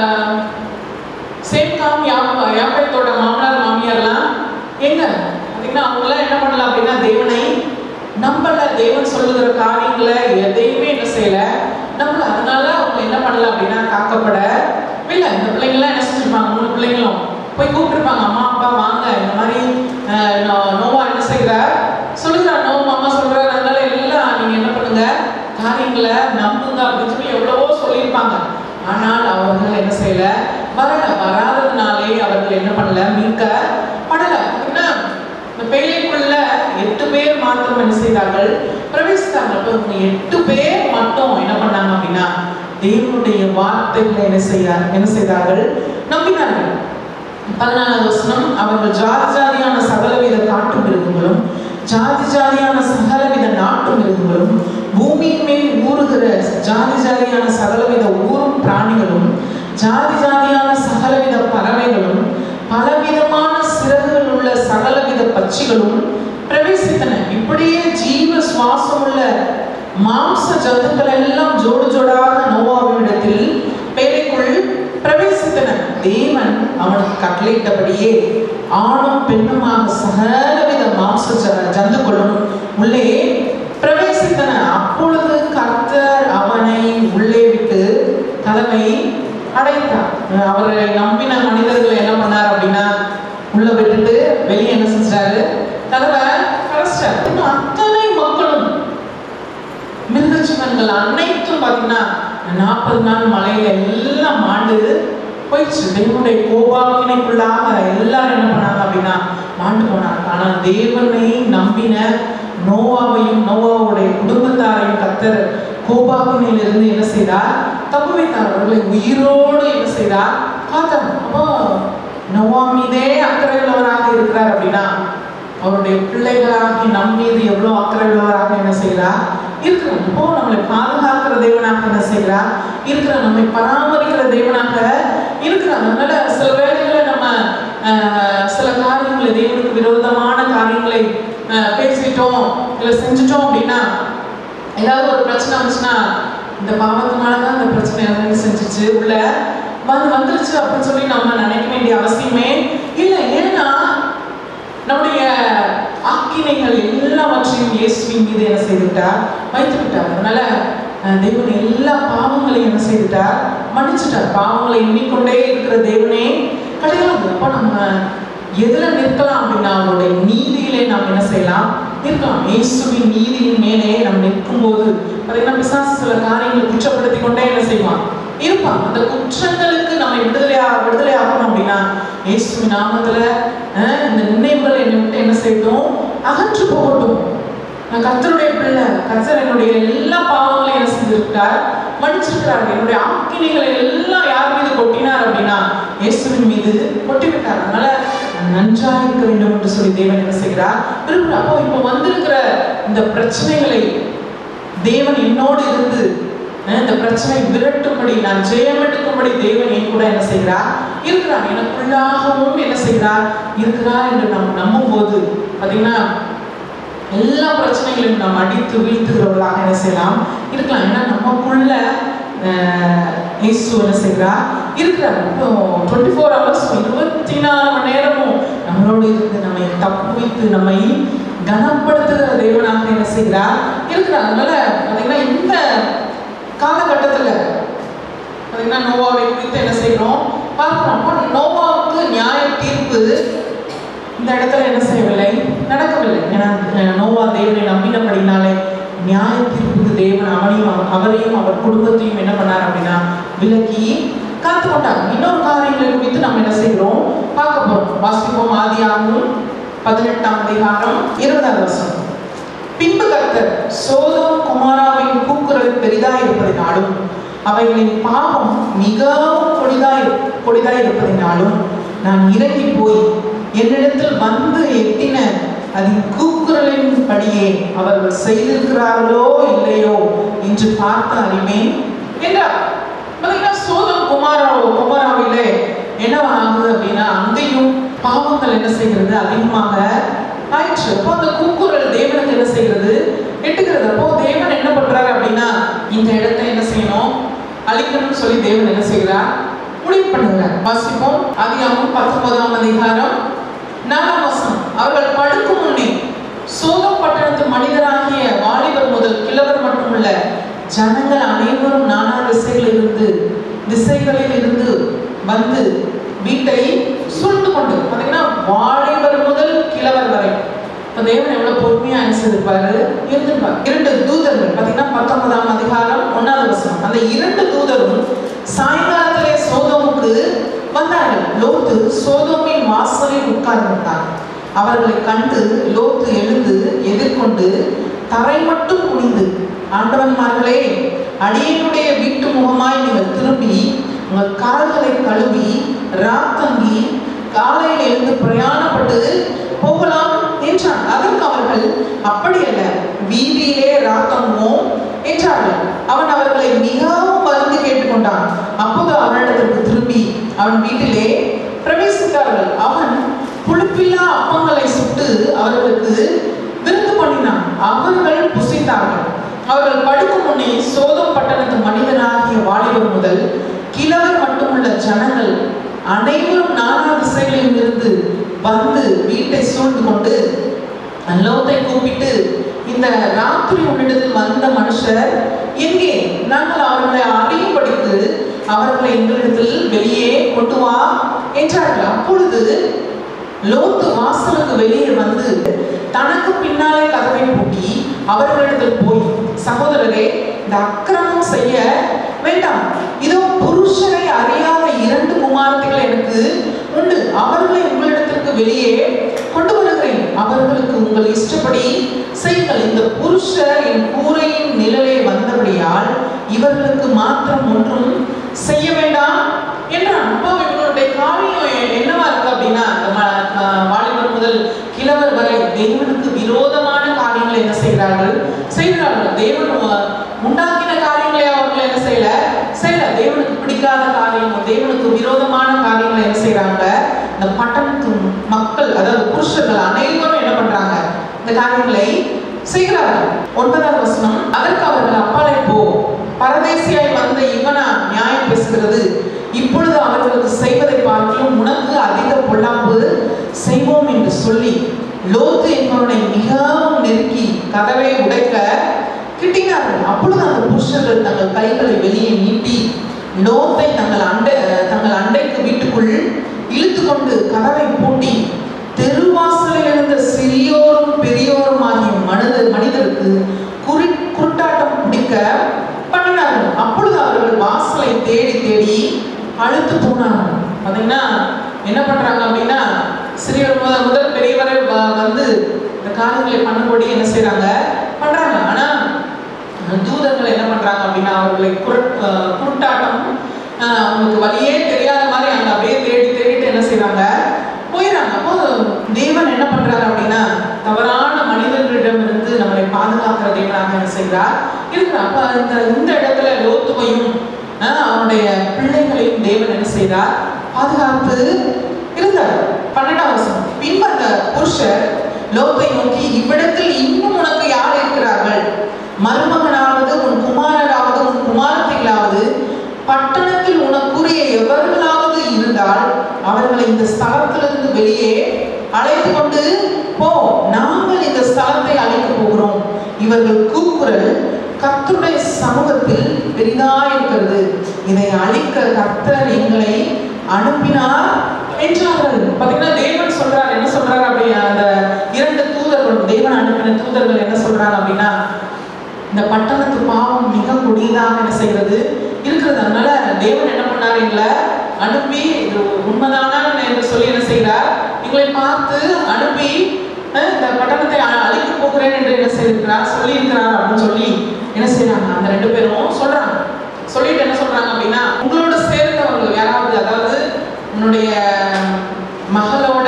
சேம் காம் யாப்பேத்தோட மாமனார் மாமியார்லாம் எங்க பார்த்தீங்கன்னா அவங்களாம் என்ன பண்ணலாம் அப்படின்னா, தேவனை நம்பல, தேவன் சொல்லுகிற காரியங்களை எதையுமே என்ன செய்யல, நம்பல. அதனால அவங்க என்ன பண்ணல அப்படின்னா, காக்கப்படவில்லை. இந்த பிள்ளைங்களாம் என்ன செஞ்சிருப்பாங்க, மூணு பிள்ளைங்களும் போய் கூப்பிட்டுருப்பாங்க, அம்மா அப்பா வாங்க, இந்த மாதிரி நோவா என்ன செய்கிறார் சொல்லுகிறார், நோவா அம்மா சொல்றாரு, அதனால எல்லாம் நீங்க என்ன பண்ணுங்க, காரியங்களை நம்புங்க அப்படின்னு சொல்லி எவ்வளவோ சொல்லியிருப்பாங்க. ஆனால் அவர்கள் என்ன செய்யல, வரல. வராததுனாலே அவர்கள் என்ன பண்ணல, மீட்க படல. இந்த பேழைக்குள்ள எட்டு பேர் மாத்திரம் என்ன செய்தார்கள், பிரவேசித்தார்கள். எட்டு பேர் மட்டும் என்ன பண்ணாங்க அப்படின்னா, தேவனுடைய வார்த்தைகளை என்ன செய்யார் என்ன செய்தார்கள், நம்பினார்கள். பதினாலாவது வசனம், அவர்கள் ஜாதி ஜாதியான சகலவித காட்டு மிருகங்களும் ஜாதி ஜாதியான சகலவித நாட்டு மிருகங்களும் பூமியின் மேல் ஊறுகிற ஜாதி ஜாதியான சகலவித ஊரும் பிராணிகளும் ஜாதி ஜாதியான சகலவித பறவைகளும் பலவிதமான சிறகுகள் உள்ள சகலவித பட்சிகளும் பிரவேசித்தன. இப்படியே ஜீவ சுவாசம் உள்ள மாம்ச ஜந்துக்கள் எல்லாம் ஜோடு ஜோடாக நோவாவினிடத்தில் பேழைக்குள் பிரவேசித்தன. தேவன் அவனுக்கு கட்டளையிட்டபடியே ஆணும் பெண்ணுமாக சகலவித மாம்ச ஜந்துக்களும் உள்ளே பிரவேசித்தன. அப்பொழுது கர்த்தர் அவனை உள்ளே விட்டு கதவை அடைத்தார். அவரை நம்பின மனிதர்களை என்ன பண்ணார் அப்படின்னா, உள்ள விட்டுட்டு வெளியே என்ன செஞ்சாரு, கதவை அடைச்சார். அத்தனை மக்களும் மிருகஜீவன்கள் அனைத்தும் பார்த்தீங்கன்னா நாற்பது நாள் மலையில எல்லாம் மாண்டு போயிடுச்சு. தேவனுடைய கோபாக்கினைக்குள்ளாக எல்லாரும் என்ன பண்ணாங்க அப்படின்னா மாண்டு போனாங்க. ஆனால் தேவனை நம்பின நோவாவையும் நோவாவுடைய குடும்பத்தாரையும் கர்த்தர் கோபாக்கினையிலிருந்து என்ன செய்தார், தப்பு வைத்தார். அவர்களை உயிரோடு என்ன செய்தார், காத்தார். அப்போ நோவா மீதே அக்கறை உள்ளவராக இருக்கிறார் அப்படின்னா, அவருடைய பிள்ளைகளாகி நம் மீது எவ்வளவு அக்கறை உள்ளவராக என்ன செய்கிறார் இருக்கிறார். இப்போ நம்மளை பாதுகாக்கிற தேவனாக என்ன செய்கிறார் இருக்கிறார், நம்மை பராமரிக்கிற தேவனாக இருக்கிறார். அதனால சில வேளைகளை நம்ம சில காரியங்களை, தேவனுக்கு விரோதமான காரியங்களை பேசிட்டோம் இல்லை செஞ்சிட்டோம் அப்படின்னா ஏதாவது ஒரு பிரச்சனை வந்துச்சுன்னா இந்த பாவத்தினாலதான் இந்த பிரச்சனை என்ன செஞ்சிச்சு உள்ள வந்து வந்துருச்சு அப்படின்னு சொல்லி நம்ம நினைக்க வேண்டிய அவசியமே இல்லை. ஏன்னா நம்முடைய ஆக்கினைகள் எல்லாவற்றையும் இயேசுவின் மீது என்ன செய்துவிட்டார், வைத்து விட்டார். அதனால தேவன் எல்லா பாவங்களையும் என்ன செய்துட்டார், மன்னிச்சுட்டார். பாவங்களை எண்ணிக்கொண்டே இருக்கிற தேவனே கிடையாது. அப்ப நம்ம எதுல நிற்கலாம் அப்படின்னா அவருடைய நீதியிலே நாம் என்ன செய்யலாம், நிற்கலாம். இயேசுவின் நீதியின் மேலே நம்ம நிற்கும் போது பார்த்தீங்கன்னா பிசாசு சில காரியங்களை குற்றப்படுத்தி கொண்டே என்ன செய்வான் இருப்பான். அந்த குற்றங்களுக்கு நம்ம விடுதலையா விடுதலை ஆகணும் அப்படின்னா இயேசுவின் நாமத்துல இந்த நினைவுகள் என்னை விட்டு என்ன செய்யணும், அகற்று போகட்டும். நான் கர்த்தருடைய பிள்ளை, கர்த்தர் என்னுடைய எல்லா பாவங்களையும் என்ன செஞ்சிருக்கிறார், மன்னிச்சிருக்கிறார். என்னுடைய ஆக்கினைகளை எல்லாம் யார் மீது கொட்டினார் அப்படின்னா இயேசுவின் மீது கொட்டிவிட்டார். அதனால நன்றாக இருக்க வேண்டும் என்று சொல்லி தேவன் என்ன செய்கிறார் விரும்புகிறார். அப்போ இப்போ வந்திருக்கிற இந்த பிரச்சனைகளை தேவன் என்னோடு இருந்து இந்த பிரச்சனை விரட்டும்படி, நான் ஜெயம் எடுக்கும்படி தேவன் என் கூட என்ன செய்கிறார் இருக்கிறார். எனக்குள்ளாகவும் என்ன செய்கிறார் இருக்கிறார் என்று நாம் நம்பும் போது பார்த்தீங்கன்னா எல்லா பிரச்சனைகளையும் நாம் அடித்து வீழ்த்துகிறவர்களாக என்ன செய்யலாம் இருக்கலாம். ஏன்னா நமக்குள்ள இயேசு என்ன செய்கிறார் இருக்கிறார். இப்போ டுவெண்ட்டி ஃபோர் ஹவர்ஸ் இருபத்தி நாலு மணி நேரமும் நம்மளோடு இருந்து நம்மை தப்புவித்து நம்மை கனப்படுத்துகிற தேவனாக என்ன செய்கிறார் இருக்கிறார். அதனால பார்த்தீங்கன்னா இந்த காலகட்டத்தில் பார்த்தீங்கன்னா நோவாவை குறித்து என்ன செய்யறோம் பார்க்கிறோம். அப்போ நோவாவுக்கு நியாய தீர்ப்பு இந்த இடத்துல என்ன செய்யவில்லை, நடக்கவில்லை. ஏன்னா நோவா தேவனை நம்பினபடினாலே நியாய தீர்ப்புக்கு தேவன் அவனையும் அவரையும் அவர் குடும்பத்தையும் என்ன பண்ணார் அப்படின்னா விலக்கி காத்து கொண்டார். இன்னொரு காரியங்களை குறித்து நம்ம என்ன செய்கிறோம் பார்க்க போறோம். வாசிப்போம். ஆதியாகமம் பதினெட்டாம் அதிகாரம் இருபதாவது வசனம். பின்பு கர்த்தர் சோதோம் குமாராவின் கூக்குரல் பெரிதாய் இருப்பதினாலும் அவைகளின் பாவம் மிகவும் கொடிதாய் கொடிதாய் இருப்பதினாலும் நான் இறங்கி போய் என்னிடத்தில் வந்து எட்டின அதன் கூக்குரலின் படியே அவர்கள் செய்திருக்கிறார்களோ இல்லையோ என்று பார்த்து அறிவேன் என்றார். சோதம் குமாராவோ குமாராவிலே என்ன ஆகுது அப்படின்னா அங்கேயும் பாவங்கள் என்ன செய்கிறது அதிகமாக ஆயிடுச்சு. அப்போ அந்த கூக்குரல் தேவனுக்கு என்ன செய்கிறது எட்டுகிறது. அப்போ தேவன் என்ன பண்றாரு அப்படின்னா இந்த இடத்தை என்ன செய்யணும் அழிக்கணும்னு சொல்லி தேவன் என்ன செய்கிறார் முடிவு பண்ணுகிறார். வாசிப்போம். ஆதியாகமம் பத்தொன்பதாம் அதிகாரம் நாலாம் வசனம். அவர்கள் படுக்கும் முன்னே சோதம் பட்டணத்து மனிதராகிய வாலிபர் முதல் கிழவர் மட்டுமுள்ள ஜனங்கள் அனைவரும் நானா திசைகளில் இருந்து திசைகளில் இருந்து வந்து வீட்டை சூழ்ந்து கொண்டு பார்த்தீங்கன்னா வாலிபர் முதல் கிழவர் வரை இப்போ தேவன் எவ்வளவு பொறுமையா அனுசரிப்பாரு இருந்திருப்பார். இரண்டு தூதர்கள் பார்த்தீங்கன்னா பத்தொன்பதாம் அதிகாரம் ஒன்னாவது வசனம். அந்த இரண்டு தூதரும் சாயங்காலத்திலே சோதோமுக்கு வந்தார்கள். லோத்து சோதோமின் வாசலில் உட்கார்ந்திருந்தார். அவர்களை கண்டு லோத்து எழுந்து எதிர்கொண்டு தரை மட்டும் குனிந்து, ஆண்டவன்மார்களே, அடியனுடைய வீட்டு முகமாய் நீங்கள் திரும்பி உங்கள் கால்களை கழுவி ராத்தங்கி காலையில் எழுந்து பிரயாணப்பட்டு போகலாம் என்றான். அதற்கு அவர்கள் அப்படியல்ல, வீதியிலே ராத்தங்குவோம் என்றார்கள். அவன் அவர்களை மிகவும் வருந்தி கேட்டுக்கொண்டான். அப்போது அவனிடத்திற்கு திரும்பி அவன் வீட்டிலே பிரவேசித்தார்கள். அவன் புளிப்பில்லா அப்பங்களை சுட்டு அவர்களுக்கு விருந்து பண்ணினான். அவர்கள் புசித்தார்கள். அவர்கள் படுக்கும் முன்னே சோதம் பட்டணத்து மனிதனாகிய வாலிபர் முதல் கிழவர் மட்டுமுள்ள ஜனங்கள் அனைவரும் நானா திசைகளில் இருந்து வந்து வீட்டை சூழ்ந்து கொண்டு லோத்தை கூப்பிட்டு, இந்த ராத்திரி உன்னிடத்தில் வந்த மனுஷர் எங்கே? நாங்கள் அவர்களை அறியும்படிக்கு அவர்களை எங்களிடத்தில் வெளியே கொண்டு வா என்றார்கள். அப்பொழுது லோத்து வாசலுக்கு வெளியே வந்து தனக்கு பின்னாலே கதவை பூட்டி அவர்களிடத்தில் போய், சகோதரரே, இந்த அக்கிரமம் செய்ய வேண்டாம். இதோ புருஷரை அறியாத இரண்டு குமாரத்திகள் எனக்கு உண்டு. அவர்களை உங்களிடத்திற்கு வெளியே கொண்டு வருகிறேன். அவர்களுக்கு உங்கள் இஷ்டப்படி செய்யுங்கள். இந்த புருஷர் என் கூரையின் நிழலே வந்தபடியால் இவர்களுக்கு மாத்திரம் ஒன்றும் செய்ய வேண்டாம் என்றான். அப்போ இவங்களுடைய காரியம் என்னவா இருக்கு அப்படின்னா, வாலிபர் முதல் கிழவர் வரை தேவனுக்கு விரோதமான காரியங்களை என்ன செய்கிறார்கள் செய்கிறார்கள். தேவன் உண்டாக்கின காரியங்களை அவர்கள் என்ன செய்யல செய்யல தேவனுக்கு பிடிக்காத காரியம், தேவனுக்கு விரோதமான காரியங்களை என்ன செய்யறாங்க. இந்த பட்டணத்து மக்கள், அதாவது புருஷர்கள் அனைவரும் என்ன பண்றாங்க, இந்த காரியங்களை செய்கிறார்கள். ஒன்பதாவது வசனம், அதற்கு அவர்கள் அப்பாலே போ, பரதேசியாய் வந்த இவனா நியாயம் பேசுகிறது, இப்பொழுது அவர்களுக்கு செய்வதை பார்க்கலாம் உனக்கு அதிக பொல்லாப்பு செய்வோம் என்று சொல்லி லோத்து என்பவனை மிகவும் நெருக்கி கதவை உடைக்க கிட்டினார்கள். அப்பொழுது அந்த புருஷர்கள் தங்கள் கைகளை வெளியே நீட்டி லோத்தை தங்கள் அண்டை தங்கள் அண்டைக்கு வீட்டுக்குள் இழுத்து கொண்டு கதவை பூட்டி தெருவாசலில் இருந்த சிறியோரும் பெரியோரும் ஆகிய மனித மனிதருக்கு குறி குருட்டாட்டம் பிடிக்க பண்ணினார்கள். அப்பொழுது அவர்கள் வாசலை தேடி தேடி அழுத்து போனார்கள். பார்த்தீங்கன்னா என்ன பண்றாங்க அப்படின்னா, சிறியவர் முதல் முதல் பெரியவரை வந்து இந்த காரியங்களை பண்ணும்படி என்ன செய்யறாங்க பண்றாங்க. ஆனா தூதர்கள் என்ன பண்றாங்க அப்படின்னா, அவர்களை குருட்டாட்டம் அவங்களுக்கு வழியே தெரியாத மாதிரி அங்க அப்படியே தேடி தேடிட்டு என்ன செய்யறாங்க போயிடறாங்க. அப்போ தேவன் என்ன பண்றாரு அப்படின்னா, தவறான மனிதர்களிடமிருந்து நம்மளை பாதுகாக்கிற தேவனாக என்ன செய்கிறார் இருக்கிறார். அப்ப இந்த இந்த இடத்துல லோத்துவையும் அவனுடைய பிள்ளைகளையும் தேவன் என்ன செய்தார் பாதுகாத்து இருந்தார். பன்னெண்டாம் வசனம், பின்பு அந்த புருஷர் லோத்தை நோக்கி, இவ்விடத்தில் இன்னும் உனக்கு யார் இருக்கிறார்கள்? மருமகனாவது உன் குமாரராவது உன் குமாரத்திலாவது பட்டணத்தில் உனக்குரிய எவர்களாவது இருந்தால் அவர்களை இந்த ஸ்தலத்திலிருந்து வெளியே அழைத்து கொண்டு போ, நாங்கள் இந்த ஸ்தலத்தை அழைக்க போகிறோம். இவர்கள் கூக்குரல் கர்த்தருடைய சமூகத்தில் பெரிதாயிருக்கிறது, இதை அழிக்க கர்த்தர் எங்களை அனுப்பினார் என்றார்கள். பார்த்தீங்கன்னா தேவன் சொல்றார், என்ன சொல்றாரு அப்படி, அந்த இரண்டு தூதர்கள் தேவன் அனுப்பின தூதர்கள் என்ன சொல்றாங்க அப்படின்னா, இந்த பட்டணத்து பாவம் மிக கொடியதாக என்ன செய்கிறது இருக்கிறது. அதனால தேவன் என்ன பண்ணார், எங்களை அனுப்பி இது உண்மைதானா என்று சொல்லி என்ன செய்கிறார், எங்களை பார்த்து அனுப்பி இந்த பட்டணத்தை அழிக்க போகிறேன் என்று என்ன செய்திருக்கிறார் சொல்லி இருக்கிறார் அப்படின்னு சொல்லி என்ன செய்யறாங்க. அந்த ரெண்டு பேரும் சொல்றாங்க. சொல்லிட்டு என்ன சொல்றாங்க அப்படின்னா, உங்களோட சேர்ந்தவர்கள் யாராவது, அதாவது உன்னுடைய மகளோட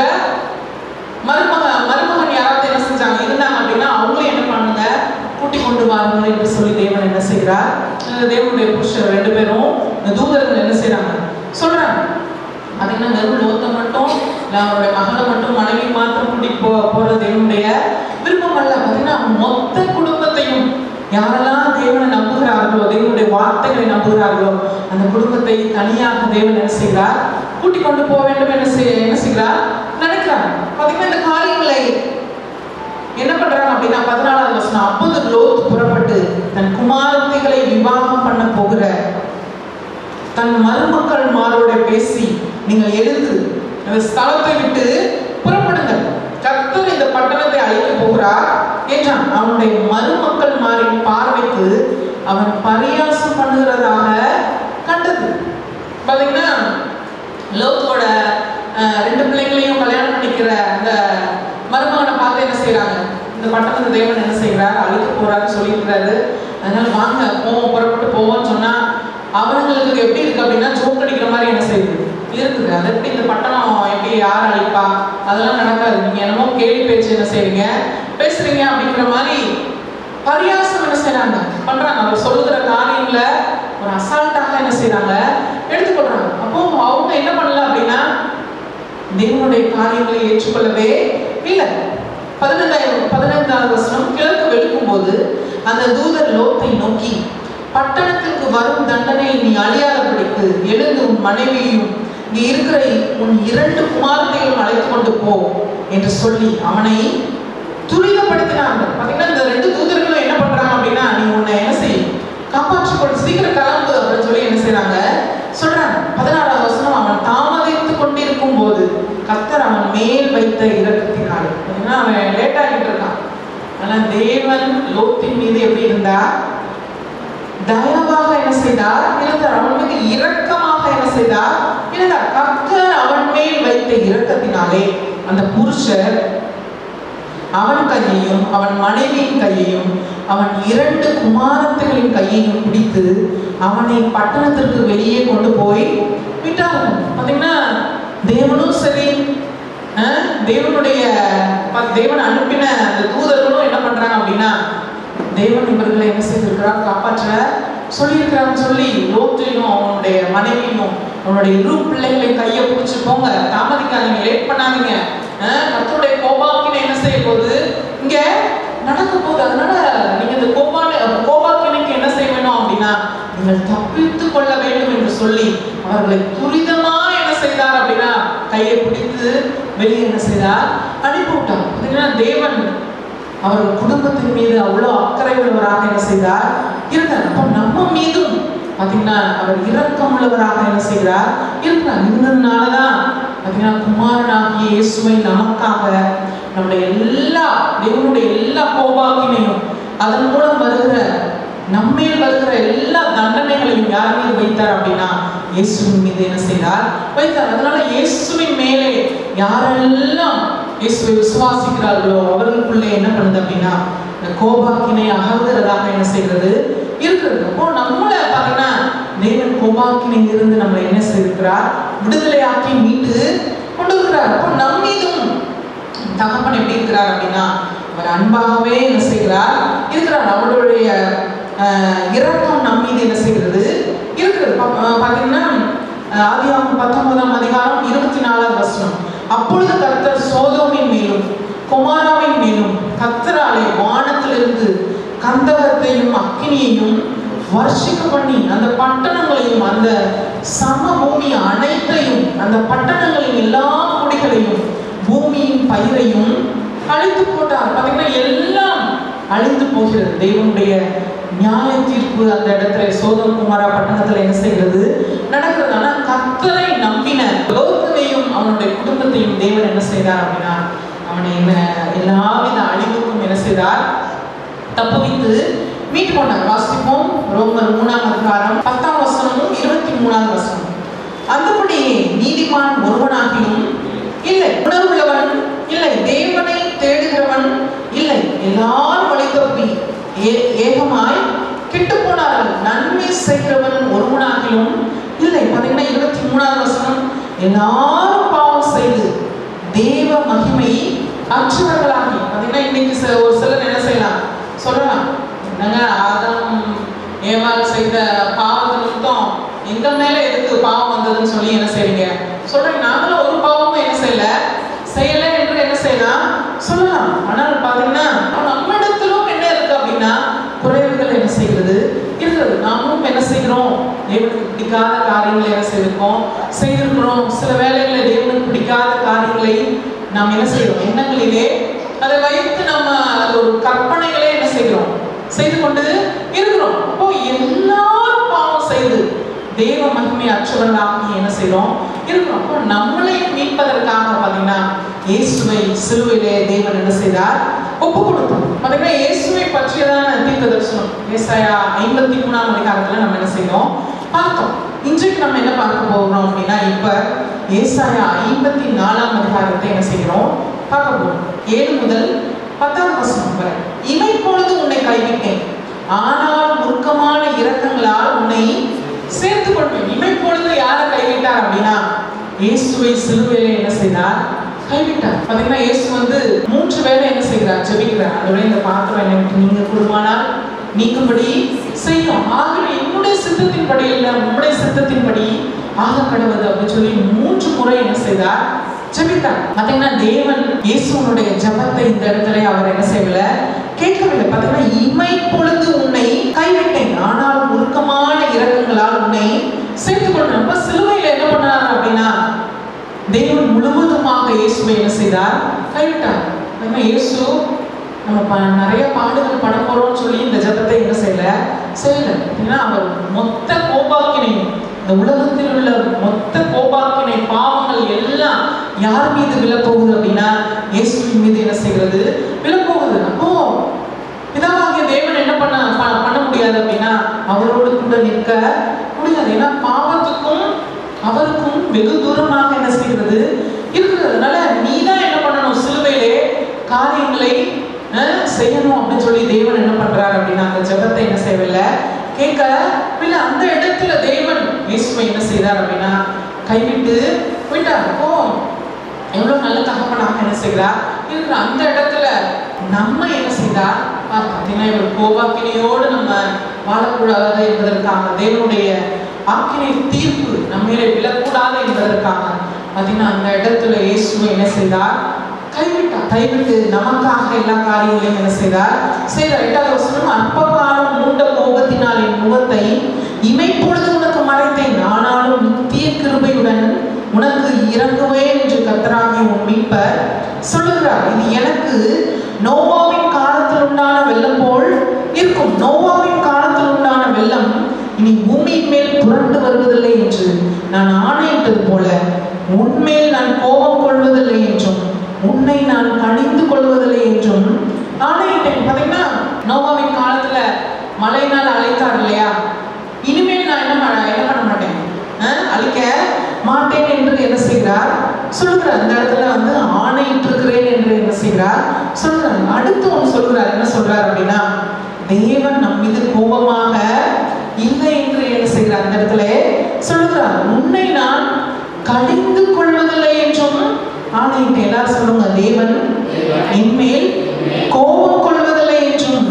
மருமக மருமகன் யாராவது என்ன செஞ்சாங்க இருந்தாங்க அப்படின்னா அவங்களும் என்ன பண்ணுங்க கூட்டி கொண்டு வாருங்கள் என்று சொல்லி தேவன் என்ன செய்கிறார். தேவனுடைய புருஷர் ரெண்டு பேரும் தூதர்கள் என்ன செய்யறாங்க சொல்றாங்க. பார்த்தீங்கன்னா வெறும் லோத்தை மட்டும் இல்லை அவருடைய மகளை மட்டும் மனைவி மாத்திரம் கூட்டிட்டு போ போறது தேவனுடைய விருப்பம் அல்ல. பார்த்தீங்கன்னா மொத்த குடும்பத்தையும் யாரெல்லாம் தேவனை நம்புகிறார்களோ, தேவனுடைய வார்த்தைகளை நம்புகிறார்களோ, அந்த குடும்பத்தை தனியாக தேவன் என்ன செய்கிறார் கூட்டிக் கொண்டு போக வேண்டும் என்ன செய் என்ன செய்கிறார் நினைக்கிறார். பார்த்தீங்கன்னா இந்த காரியங்களை என்ன பண்றாங்க அப்படின்னா, பதினாலாவது வசனம், அப்போது லோத் புறப்பட்டு தன் குமாரத்திகளை விவாகம் பண்ண போகிற தன் மருமக்கள் மாரோட பேசி, நீங்கள் எழுந்து அந்த ஸ்தலத்தை விட்டு புறப்படுங்கள், கர்த்தர் இந்த பட்டணத்தை அழிக்க போகிறார் என்றான். அவனுடைய மருமக்கள் மாரின் பார்வைக்கு அவன் பரியாசம் பண்ணுகிறதாக கண்டது. பார்த்தீங்கன்னா லோத்தோட ரெண்டு பிள்ளைங்களையும் கல்யாணம் பண்ணிக்கிற அந்த மருமகனை பார்த்து என்ன செய்யறாங்க, இந்த பட்டணத்தை தேவன் என்ன செய்கிறார் அழிக்க போறாருன்னு சொல்லியிருக்கிறாரு. அதனால வாங்க போவோம், புறப்பட்டு போவோம்னு சொன்னா அவங்களுக்கு எப்படி இருக்கு அப்படின்னா ஜோக் அடிக்கிற மாதிரி என்ன செய்யுது இருக்குது. அது எப்படி இந்த பட்டணம் எப்படி யார் அழிப்பா, அதெல்லாம் நடக்காது, நீங்க என்னமோ கேள்வி பேச்சு என்ன செய்றீங்க பேசுறீங்க அப்படிங்கிற மாதிரி பரியாசம் என்ன செய்யறாங்க பண்றாங்க. அவர் சொல்லுகிற காரியங்கள ஒரு அசால்ட்டாக என்ன செய்யறாங்க எடுத்துக்கொள்றாங்க. அப்போ அவங்க என்ன பண்ணல அப்படின்னா தேவனுடைய காரியங்களை ஏற்றுக்கொள்ளவே இல்லை. பதினைந்தாயிரம் பதினைந்தாவது வசனம், கிழக்கு வெளுக்கும் போது அந்த தூதர் லோத்தை நோக்கி, பட்டணத்திற்கு வரும் தண்டனை நீ அழியாதபடிக்கு எழுந்து உன் மனைவியும் நீ இருக்கிற உன் இரண்டு குமாரத்தையும் அழைத்து கொண்டு போ என்று சொல்லி அவனை துரிதப்படுத்தினாங்க. பார்த்தீங்கன்னா இந்த ரெண்டு தூதர்களும் என்ன பண்றாங்க அப்படின்னா, நீ உன்னை என்ன செய் காப்பாற்றிக் கொண்டு சீக்கிரம் கிளம்பு அப்படின்னு சொல்லி என்ன செய்யறாங்க சொல்றாங்க. பதினாறாவது வசனம், அவன் தாமதித்து கொண்டிருக்கும் போது கர்த்தர் அவன் மேல் வைத்த இரக்கத்தினாலே, பார்த்தீங்கன்னா அவன் லேட் ஆகிட்டு இருக்கான். ஆனா தேவன் லோத்தின் மீது எப்படி இருந்தா தயவாக என்ன செய்தார் இருந்தார், அவன் மீது இரக்கமாக என்ன செய்தார் இருந்தார். கர்த்தர் அவன் மேல் வைத்த இரக்கத்தினாலே அந்த புருஷர் அவன் கையையும் அவன் மனைவியின் கையையும் அவன் இரண்டு குமாரத்துகளின் கையையும் பிடித்து அவனை பட்டணத்திற்கு வெளியே கொண்டு போய் விட்டார்கள். பார்த்தீங்கன்னா தேவனும் சரி, தேவனுடைய தேவன் அனுப்பின அந்த தூதர்களும் என்ன பண்றாங்க அப்படின்னா, தேவன் இவர்களை என்ன செய்திருக்கிறார் காப்பாற்ற சொல்லியிருக்கிறான்னு சொல்லி லோத்தையும் அவனுடைய மனைவியும் அவனுடைய இரு பிள்ளைகளை கையை பிடிச்சி போங்க, தாமதிக்காதீங்க, லேட் பண்ணாதீங்க, கர்த்தருடைய கோபாக்கினை என்ன செய்ய போகுது இங்க நடக்க போகுது. அதனால நீங்க இந்த கோபால கோபாக்கினைக்கு என்ன செய்ய வேணும் அப்படின்னா நீங்கள் தப்பித்து கொள்ள வேண்டும் என்று சொல்லி அவர்களை துரிதமா என்ன செய்தார் அப்படின்னா கையை பிடித்து வெளியே என்ன செய்தார், அனுப்பிவிட்டார். பார்த்தீங்கன்னா தேவன் அவர்கள் குடும்பத்தின் மீது அவ்வளோ அக்கறை உள்ளவராக என்ன செய்தார் இருந்தார். அப்போ நம்ம மீதும் பார்த்தீங்கன்னா அவர் இரக்கம் உள்ளவராக என்ன செய்கிறார் இருக்கிறார். இருந்ததுனாலதான் பார்த்தீங்கன்னா குமாரனாகிய இயேசுவை நமக்காக நம்முடைய எல்லா தேவனுடைய எல்லா கோபாக்கினையும் அதன் மூலம் வருகிற நம்மேல் வருகிற எல்லா தண்டனைகளையும் யார் மீது வைத்தார் அப்படின்னா இயேசுவின் மீது என்ன செய்தார் வைத்தார். அதனால இயேசுவின் மேலே யாரெல்லாம் இயேசுவை விசுவாசிக்கிறார்களோ அவர்களுக்குள்ளே என்ன பண்ணுது அப்படின்னா இந்த கோபாக்கினை அகழ்கிறதாக என்ன செய்கிறது இருக்கிறது. அப்போ நம்மளை பார்த்தீங்கன்னா தேவன் கோபாக்கினையில் இருந்து நம்மளை என்ன செய்திருக்கிறார், விடுதலையாக்கி மீட்டு கொண்டு இருக்கிறார். அப்போ நம் மீதும் தகப்பன் எப்படி இருக்கிறார் அப்படின்னா அவர் அன்பாகவே என்ன செய்கிறார் இருக்கிறார். அவருடைய இரக்கம் நம் மீது என்ன செய்கிறது இருக்கிறது. பார்த்தீங்கன்னா ஆதியாகமம் பத்தொன்பதாம் அதிகாரம் இருபத்தி நாலாவது வசனம், அப்பொழுது கர்த்தர் சோதோமின் மேலும் கொமாராவின் மேலும் கர்த்தராலே வானத்திலிருந்து கந்தகத்தையும் அக்கினியையும் வர்ஷிக்க பண்ணி அந்த பட்டணங்களையும் அந்த சமபூமி அனைத்தையும் அந்த பட்டணங்களின் எல்லா குடிகளையும் பூமியின் பயிரையும் அழித்து போட்டார். பார்த்தீங்கன்னா எல்லாம் அழிந்து போகிறது. தேவனுடைய நியாய தீர்ப்பு அந்த இடத்துல சோதோம் குமாரா பட்டணத்துல என்ன செய்கிறது நடக்கிறது. ஆனா கர்த்தரை நம்பின லோத்தையும் அவனுடைய குடும்பத்தையும் தேவன் என்ன செய்தார் அப்படின்னா அவனை எல்லாவித அழிவுக்கும் என்ன செய்தார், தப்புவித்து மீட்டு கொண்டார். வாசிப்போம் ரோமர் மூணாம் அதிகாரம் பத்தாம் வசனமும் இருபத்தி மூணாவது வசனம். அந்தபடி நீதிமான் ஒருவனாகிலும் இல்லை, உணர்வுள்ளவன் இல்லை, தேவனை தேடுகிறவன் இல்லை, எல்லாரும் வழி தப்பி ஏகமாய் கெட்டு போனார்கள், நன்மை செய்கிறவன் ஒருவனாகிலும் இல்லை. பார்த்தீங்கன்னா இருபத்தி மூணாவது வசனம், எல்லாரும் பாவம் செய்து தேவ மகிமை அற்றவர்களாகி. பார்த்தீங்கன்னா இன்னைக்கு ஒரு சிலர் என்ன செய்யலாம் சொல்லலாம், என்னங்க ஆதாம் ஏவாள் செய்த பாவத்தை நிமித்தம் எங்க மேல எதுக்கு பாவம் வந்ததுன்னு சொல்லி என்ன செய்றீங்க சொல்றீங்க. நாங்களும் ஒரு பாவமும் என்ன செய்யல செய்யல என்று என்ன செய்யலாம் சொல்லலாம். ஆனால் பாத்தீங்கன்னா நம்ம இடத்திலும் என்ன இருக்கு அப்படின்னா குறைவுகள் என்ன செய்கிறது இருக்கிறது. நாமும் என்ன செய்கிறோம், தேவனுக்கு பிடிக்காத காரியங்களை என்ன செய்திருக்கோம் செய்திருக்கிறோம். சில வேளைகளில் தேவனுக்கு பிடிக்காத காரியங்களை நாம் என்ன செய்கிறோம், எண்ணங்களிலே அதை வைத்து நம்ம ஒரு கற்பனைகளே என்ன செய்கிறோம் செய்து கொண்டு இருக்கிறோம். அப்போ எல்லாரும் பாவம் செய்து தேவ மகிமை அற்றவர்களாகி என்ன செய்யறோம் இருக்கிறோம். அப்போ நம்மளை மீட்பதற்காக பார்த்தீங்கன்னா இயேசுவை சிலுவையிலே தேவன் என்ன செய்தார், ஒப்பு கொடுத்தார். பார்த்தீங்கன்னா இயேசுவை பற்றியதான தீர்க்க தரிசனம் ஏசாயா ஐம்பத்தி மூணாம் அதிகாரத்துல நம்ம என்ன செய்யறோம் பார்த்தோம். இன்றைக்கு நம்ம என்ன பார்க்க போகிறோம் அப்படின்னா இப்ப ஏசாயா ஐம்பத்தி நாலாம் அதிகாரத்தை என்ன செய்கிறோம் பார்க்க போறோம். ஏழு முதல் பத்தாம் வசனம் வரை. இமை பொழுது உன்னை கைவிட்டேன், ஆனால் முறுக்கமான இரக்கங்களால் உன்னை சேர்த்து கொள்வேன். இமை பொழுது யாரை கைவிட்டார் அப்படின்னா இயேசுவை சிலுவையிலே என்ன செய்தார் கைவிட்டார். பார்த்தீங்கன்னா இயேசு வந்து மூன்று வேளை என்ன செய்கிறார், ஜெபிக்கிறார். அதோட இந்த பாத்திரம் என்ன நீங்க குடும்பமானால் நீக்கும்படி செய்யும், ஆகவே என்னுடைய சித்தத்தின்படி இல்லை உங்களுடைய சித்தத்தின்படி ஆக கடவுது அப்படின்னு சொல்லி மூன்று முறை என்ன செய்தார் ஜெபித்தார். பார்த்தீங்கன்னா தேவன் இயேசுனுடைய ஜெபத்தை இந்த இடத்துல அவர் என்ன செய்யல கேட்கவில்லை. பார்த்தீங்கன்னா இமை பொழுது உன்னை கைவிட்டேன், ஆனால் உருக்கமான இரக்கங்களால் உன்னை சேர்த்துக் கொண்டேன். அப்ப சிலுவையில என்ன பண்ணார் அப்படின்னா தேவன் முழுவதுமாக இயேசுவை என்ன செய்தார் கைவிட்டார். இயேசு நம்ம நிறைய பாடுகள் பட போறோம்னு சொல்லி இந்த ஜெபத்தை என்ன செய்யல செய்யல. ஏன்னா அவர் மொத்த கோபாக்கினையும் இந்த உலகத்தில் உள்ள மொத்த கோபாக்கினை பாவங்கள் எல்லாம் யார் மீது விழப்போகுது அப்படின்னா இயேசுவின் மீது என்ன செய்கிறது விழப்போகுது. அப்போ பிதாவாகிய தேவன் என்ன பண்ண பண்ண முடியாது அப்படின்னா அவரோடு கூட நிற்க முடியாது. ஏன்னா பாவத்துக்கும் அவருக்கும் வெகு தூரமாக என்ன செய்கிறது இருக்கிறது. அதனால நீ தான் என்ன பண்ணணும், சிலுவையிலே காரியங்களை செய்யணும் அப்படின்னு சொல்லி தேவன் என்ன பண்றாரு அப்படின்னா அந்த ஜெபத்தை என்ன செய்யவில்லை கேட்கல. இல்ல அந்த இடத்துல தேவன் இயேசுவை என்ன செய்தார் அப்படின்னா கைவிட்டு போயிட்டார். அப்போ எவ்வளவு நல்ல தகப்பனாக என்ன செய்கிறார் இருக்கிற அந்த இடத்துல நம்ம என்ன செய்தார் பார்த்தீங்கன்னா இவர் கோபாக்கினையோடு நம்ம வாழக்கூடாது என்பதற்காக தேவனுடைய ஆக்கினை தீர்ப்பு நம்ம விழக்கூடாது என்பதற்காக பார்த்தீங்கன்னா அந்த இடத்துல இயேசுவை என்ன செய்தார் கைவிட்டார். கைவிட்டு நமக்காக எல்லா காரியங்களையும் என்ன செய்தார் செய்தார். எட்டாவது வசனம், அற்ப காலம் மூண்ட கோபத்தினால் என் முகத்தை இமைப்பொழுது உனக்கு மறைத்தேன், ஆனாலும் நித்திய கிருபையுடன் உனக்கு இறங்குவேன் என்று கர்த்தராகிய உன் மீட்பர் சொல்லுகிறார். இது எனக்கு நோவாவின் காலத்தில் உண்டான வெள்ளம் போல் இருக்கும். நோவாவின் காலத்தில் உண்டான வெள்ளம் இனி பூமியின் மேல் புரண்டு வருவதில்லை என்று நான் ஆணையிட்டது போல உன்மேல் நான் கோபம் கொள்வதில்லை என்றும் உன்னை நான் கடிந்து கொள்வதில்லை என்றும் ஆணையிட்டேன். பாத்தீங்கன்னா நோவாவின் காலத்துல மழையினால் அழைத்தார் இல்லையா, இனிமேல் நான் என்ன என்ன பண்ண மாட்டேன், அழிக்க மாட்டேன் என்று என்ன செய்கிறார் சொல்கிறார். அந்த இடத்துல வந்து ஆணையிட்டு இருக்கிறேன் என்று என்ன செய்கிறார் சொல்றார். அடுத்து ஒன்று சொல்கிறார். என்ன சொல்றார் அப்படின்னா, தேவன் நம் மீது கோபமாக இல்லை என்று என்ன செய்கிறார் அந்த இடத்துல சொல்கிறார். உன்னை நான் கடிந்து கொள்வதில்லை என்றும் ஆணையிட்டேன். எல்லாரும் சொல்லுங்க, தேவன் என்மேல் கோபம் கொள்வதில்லை என்றும்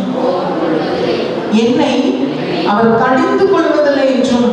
என்னை அவர் கடிந்து கொள்வதில்லை என்றும்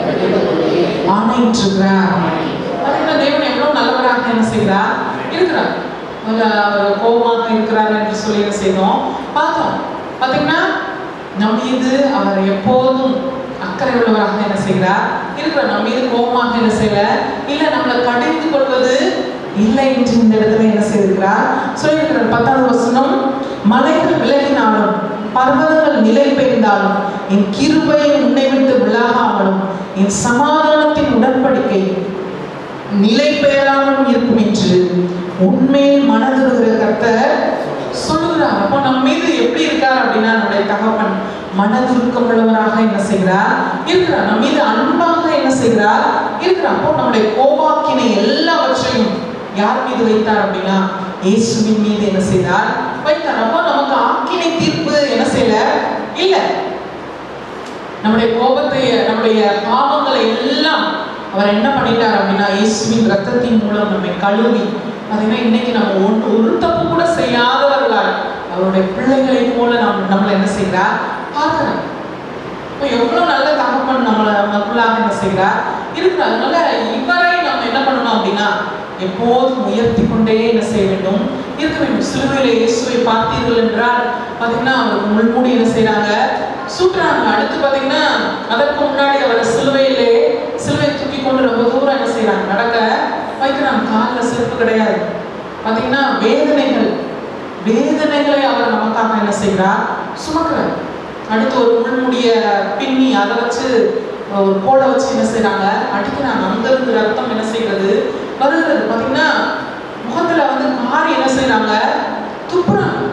ஆணையிட்டிருக்கிறார். தேவன் எவ்வளவு நல்லவராக என்ன செய்கிறார் இருக்கிறார். அவர் கோபமாக இருக்கிறார் என்று சொல்லி என்ன செய்தோம் பார்த்தோம். பாத்தீங்கன்னா நம் மீது அவர் எப்போதும் அக்கறை உள்ளவராக என்ன செய்கிறார் இருக்கிறார். நம் மீது கோபமாக என்ன செய்யல, இல்ல நம்மளை கடிந்து கொள்வது இல்லை என்று இந்த இடத்துல என்ன செய்திருக்கிறார் சொல்லியிருக்கிறார். பத்தாவது வசனம், மலைகள் விலகினாலும் பர்வதங்கள் நிலை பெயர்ந்தாலும் என் கிருபை உன்னை விட்டு விலகாமலும் என் சமாதானத்தின் உடன்படிக்கை நிலை பெயராமலும் இருக்கும் என்று உண்மையில் மனதுருகிற கர்த்தர் சொல்லுகிறார். அப்போ நம்ம மீது எப்படி இருக்கார் அப்படின்னா, நம்முடைய தகப்பன் மனதுருக்கம் உள்ளவராக என்ன செய்கிறார் இருக்கிறார். நம்ம மீது அன்பாக என்ன செய்கிறார் இருக்கிறார். அப்போ நம்முடைய கோபாக்கினை எல்லாவற்றையும் யார் மீது வைத்தார் அப்படின்னா, இயேசுவின் மீது என்ன செய்தார் வைத்தார். அப்போ நமக்கு ஆக்கினை தீர்ப்பு என்ன செய்யல இல்ல. நம்முடைய கோபத்தை, நம்முடைய பாவங்களை எல்லாம் அவர் என்ன பண்ணிட்டார் அப்படின்னா, இயேசுவின் ரத்தத்தின் மூலம் நம்மை கழுவி, பாத்தீங்கன்னா இன்னைக்கு நம்ம ஒன்று ஒரு தப்பு கூட செய்யாதவர்களால் அவருடைய பிள்ளைகளை போல நம் நம்மளை என்ன செய்கிறார் பார்க்கிறார். இப்போ எவ்வளவு நல்ல தகப்பன் நம்மளை நமக்குள்ளாக என்ன செய்கிறார் இருக்கிறார். அதனால இவரை நம்ம என்ன பண்ணணும் அப்படின்னா, எப்போதும் உயர்த்தி கொண்டே என்ன செய்ய வேண்டும் இருக்க வேண்டும். சிலுவையில இயேசுவை பார்த்தீர்கள் என்றால் பாத்தீங்கன்னா அவருக்கு முள்முடி என்ன செய்யறாங்க சூட்டுறாங்க. அடுத்து பாத்தீங்கன்னா அதற்கு முன்னாடி அவரை சிலுவையிலே சிலுவையை தூக்கி கொண்டு ரொம்ப தூரம் என்ன செய்யறாங்க நடக்க வைக்கிறாங்க. காலில் செருப்பு கிடையாது. பாத்தீங்கன்னா வேதனைகள் வேதனைகளை அவர் நமக்காக என்ன செய்கிறார் சுமக்கிறார். அடுத்து ஒரு முள்முடிய பின்னி அதை வச்சு ஒரு கோலை வச்சு என்ன செய்யறாங்க அடிக்கிறாங்க. அங்க இருந்து ரத்தம் என்ன செய்யறது வருகிறது. பாத்தீங்கன்னா முகத்துல வந்து காரி என்ன செய்யறாங்க துப்புறாங்க.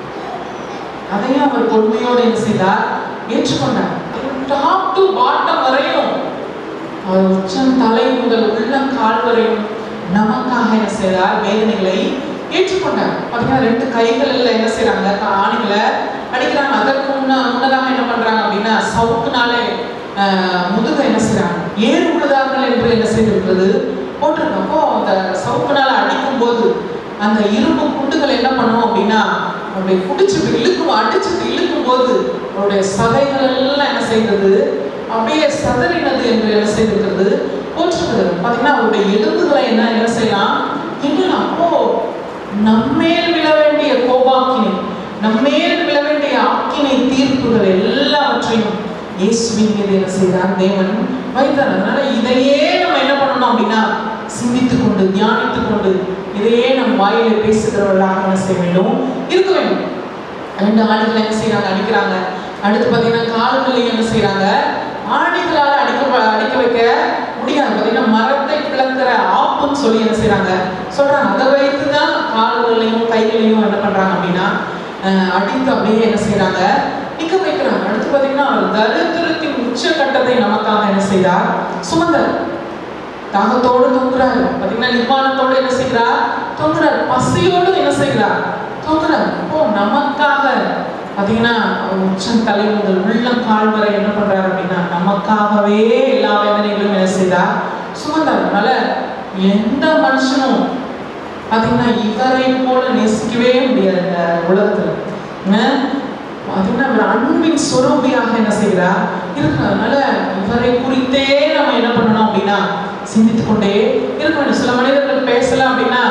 அதையும் அவர் பொறுமையோடு என்ன செய்தார் ஏற்றுக்கொண்டார். டாப் டு பாட்டம் வரையும் அவர் உச்சம் தலை முதல் உள்ளம் கால் வரையும் நமக்காக என்ன செய்தார் வேதனைகளை ஏற்றுக்கொண்டார். பாத்தீங்கன்னா ரெண்டு கைகள் எல்லாம் என்ன செய்யறாங்க ஆணிகளை அடிக்கிறாங்க. அதற்கு முன்ன முன்னதாக என்ன பண்றாங்க அப்படின்னா, சவுக்குனாலே முதுக என்ன செய்யறாங்க ஏறு உள்ளதார்கள் என்று என்ன செய்திருக்கிறது போட்டிருக்கப்போ, அந்த சவுக்குனால அடிக்கும் போது அந்த இரும்பு குண்டுகள் என்ன பண்ணும் அப்படின்னா, அவருடைய குடிச்சுட்டு இழுக்கும் அடிச்சுட்டு இழுக்கும் போது அவருடைய சதைகள் எல்லாம் என்ன செய்தது அப்படியே சதறினது என்று என்ன செய்திருக்கிறது போட்டிருக்கிறது. பாத்தீங்கன்னா அவருடைய எலும்புகளை என்ன என்ன செய்யலாம் என்ன. அப்போ நம்மேல் விழ வேண்டிய கோபாக்கினை, நம்மேல் விழ வேண்டிய ஆக்கினை தீர்ப்புகள் எல்லாவற்றையும் இயேசுவின் மீது என்ன செய்தார் தேவன் வைத்தார். அதனால இதையே நம்ம என்ன பண்ணணும் அப்படின்னா, சிந்தித்துக் கொண்டு தியானித்துக் கொண்டு இதையே நம் வாயில பேசுகிறவர்களாக என்ன செய்ய வேண்டும் இருக்க வேண்டும். ரெண்டு ஆடுகளை என்ன செய்யறாங்க அடிக்கிறாங்க. அடுத்து பாத்தீங்கன்னா கால்களையும் என்ன செய்யறாங்க ஆணிகளால அடிக்க அடிக்க வைக்க முடியாது. பாத்தீங்கன்னா மரத்தை பிளக்கிற ஆப்புன்னு சொல்லி என்ன செய்யறாங்க சொல்றாங்க. அதை வைத்துதான் கால்களையும் கைகளையும் என்ன பண்றாங்க அப்படின்னா அடித்து அப்படியே என்ன செய்யறாங்க நிக்க வைக்கிறாங்க. அடுத்து பாத்தீங்கன்னா தரித்திரத்தின் உச்சகட்டத்தை நமக்காக என்ன செய்தார் சுமந்தார். தாகத்தோடு தொங்குறாரு. பாத்தீங்கன்னா நிர்வாணத்தோடு என்ன செய்கிறார் தொங்குறார். பசியோடு என்ன செய்கிறார் தொங்குறார். அப்போ நமக்காக பாத்தீங்கன்னா உச்சம் தலை முதல் உள்ளம் கால் வரை என்ன பண்றாரு அப்படின்னா, நமக்காகவே எல்லா வேதனைகளும் என்ன செய்தார் சுமந்தார். அதனால எந்த மனுஷனும் பாத்தீங்கன்னா இவரை போல நேசிக்கவே முடியாது இந்த உலகத்துல. பாத்தீங்கன்னா அவர் அன்பின் சொரூபியாக என்ன செய்கிறார் இருக்கிறதுனால இவரை குறித்தே நம்ம என்ன பண்ணணும் அப்படின்னா சிந்தித்துக் கொண்டே இருக்க வேண்டும். சில மனிதர்கள் பேசலாம் அப்படின்னா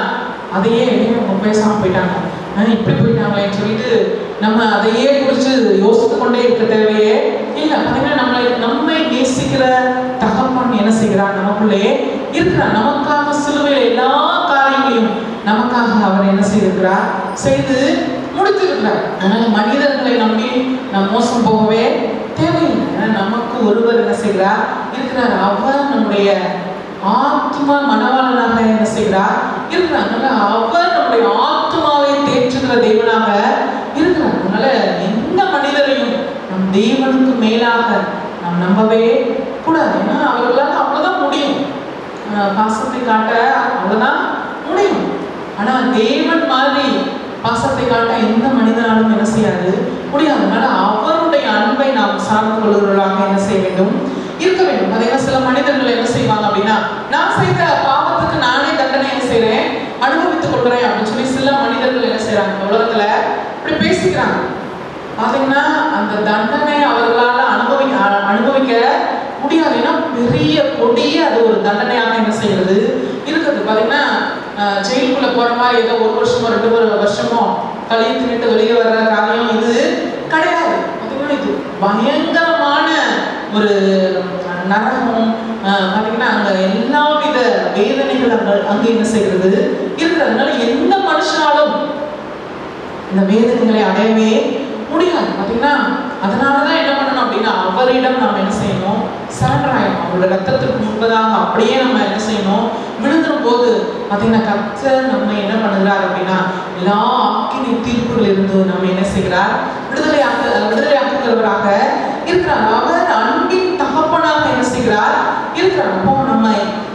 அதையே எதையும் அவங்க பேசாமல் போயிட்டாங்க, இப்படி போயிட்டாங்களேன்னு சொல்லிட்டு நம்ம அதையே குறித்து யோசித்து கொண்டே இருக்க தேவையே இல்லை. பார்த்தீங்கன்னா நம்மளை நம்மை நேசிக்கிற தகப்பன் என்ன செய்கிறார், நமக்குள்ளே இருக்கிறார். நமக்காக சிலுவையில் எல்லா காரியங்களையும் நமக்காக அவர் என்ன செய்திருக்கிறார், செய்து முடித்திருக்கிறார். அதனால மனிதர்களை நம்பி நம் மோசம் போகவே தேவையில்லை. நமக்கு ஒருவர் என்ன செய்கிறார் இருக்கிறார். அவர் நம்முடைய ஆத்மா மனவாளனாக என்ன செய்கிறார் இருக்கிறார். அதனால அவர் நம்முடைய ஆத்மாவை தேற்றுகிற தேவனாக இருக்கிறார். அதனால எந்த மனிதரையும் நம் தேவனுக்கு மேலாக நாம் நம்பவே கூடாது. ஏன்னா அவர்களால் அவ்வளவுதான் முடியும், பாசத்தை காட்ட அவ்வளவுதான் முடியும். ஆனா தேவன் மாதிரி பாசத்தை காட்ட எந்த மனிதனாலும் என்ன செய்யாது முடியாது. அதனால அவருடைய அன்பை நாம் சார்ந்து கொள்வர்களாக என்ன செய்ய வேண்டும், இருக்க வேண்டும். அதே சில மனிதர்கள் என்ன செய்வாங்க அப்படின்னா, நான் செய்த பாவத்துக்கு நானே தண்டனை என்ன செய்யறேன், அனுபவித்துக் கொள்றேன் அப்படின்னு சொல்லி சில மனிதர்கள் என்ன செய்யறாங்க உலகத்துல இப்படி பேசிக்கிறாங்க. பாத்தீங்கன்னா அந்த தண்டனை அவர்களால் அனுபவி அனுபவிக்க முடியாது. ஏன்னா பெரிய கொடிய அது ஒரு தண்டனையாக என்ன செய்யறது இருக்குது. பாத்தீங்கன்னா ஜெயிலுக்குள்ள போற மாதிரி ஏதோ ஒரு வருஷமோ ரெண்டு ஒரு வருஷமோ கழிவு தின்னுட்டு வெளியே வர்ற காரியம் இது கிடையாது. பாத்தீங்கன்னா இது பயங்கரமான ஒரு நரகம். பாத்தீங்கன்னா அங்க எல்லா வித வேதனைகள் அங்க அங்க என்ன செய்கிறது இருக்கிறதுனால எந்த மனுஷனாலும் இந்த வேதனைகளை அடையவே முடியாது. பாத்தீங்கன்னா அதனாலதான் என்ன பண்ணணும் அப்படின்னா, அவரிடம் நாம் என்ன செய்யணும், சரண்டர் ஆகணும். அவரோட ரத்தத்துக்கு முன்பதாக அப்படியே நம்ம என்ன செய்யணும், விழுந்துடும் போது பாத்தீங்கன்னா கர்த்தர் நம்ம என்ன பண்ணுகிறார் அப்படின்னா, எல்லா ஆக்கினை தீர்ப்புகள் இருந்து நம்ம என்ன செய்கிறார், விடுதலையாக்க விடுதலையாக்குகிறவராக இருக்கிறார். அவர் அன்பின் தகப்பனாக என்ன செய்கிறார் இருக்கிறார். அப்போ நம்ம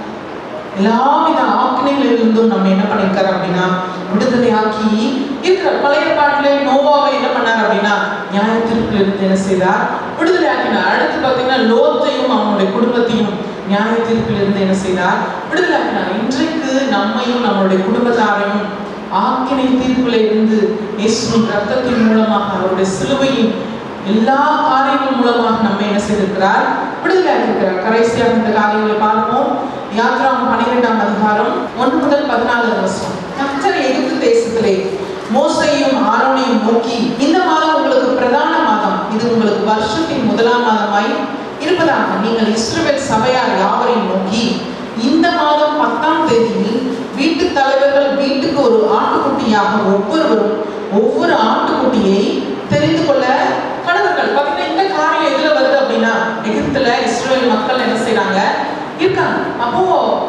எல்லாவித ஆக்கினைகளில் இருந்தும் நம்ம என்ன பண்ணிருக்காரு அப்படின்னா விடுதலையாக்கி இருக்கிறார். பழைய பாட்டிலே நோவாவை என்ன பண்ணார் அப்படின்னா நியாய தீர்ப்பில் இருந்து என்ன செய்தார், விடுதலை ஆக்கினார். அடுத்து பார்த்தீங்கன்னா லோத்தையும் அவனுடைய குடும்பத்தையும் நியாய தீர்ப்பில் இருந்து என்ன செய்தார், விடுதலை ஆக்கினார். இன்றைக்கு நம்மையும் நம்மளுடைய குடும்பத்தாரையும் ஆக்கினை தீர்ப்பில் இருந்து இயேசுவின் ரத்தத்தின் மூலமாக அவருடைய சிலுவையின் எல்லா காரியங்கள் மூலமாக நம்ம என்ன செய்திருக்கிறார், விடுதலை ஆக்கியிருக்கிறார். கடைசியாக இந்த காரியங்களை பார்ப்போம். யாத்ராகமம் பன்னிரெண்டாம் அதிகாரம் ஒன்று முதல் பதினாலு வருஷம். கர்த்தர் எகிப்து தேசத்திலே மோசேயையும் ஆரோனையும் நோக்கி, இந்த மாதம் உங்களுக்கு பிரதான மாதம், இது உங்களுக்கு வருஷத்தின் முதலாம் மாதமாய் இருப்பதாக நீங்கள் இஸ்ரவேல் சபையார் யாவரையும் நோக்கி, இந்த மாதம் பத்தாம் தேதியில் வீட்டு தலைவர்கள் வீட்டுக்கு ஒரு ஆட்டுக்குட்டியாக ஒவ்வொருவரும் ஒவ்வொரு ஆட்டுக்குட்டியை தெரிந்து கொள்ள கடவுள்கள். பார்த்தீங்கன்னா இந்த காரியம் எதுல வருது அப்படின்னா, எகிப்துல இஸ்ரவேல் மக்கள் என்ன செய்யறாங்க இருக்காங்க. அப்போ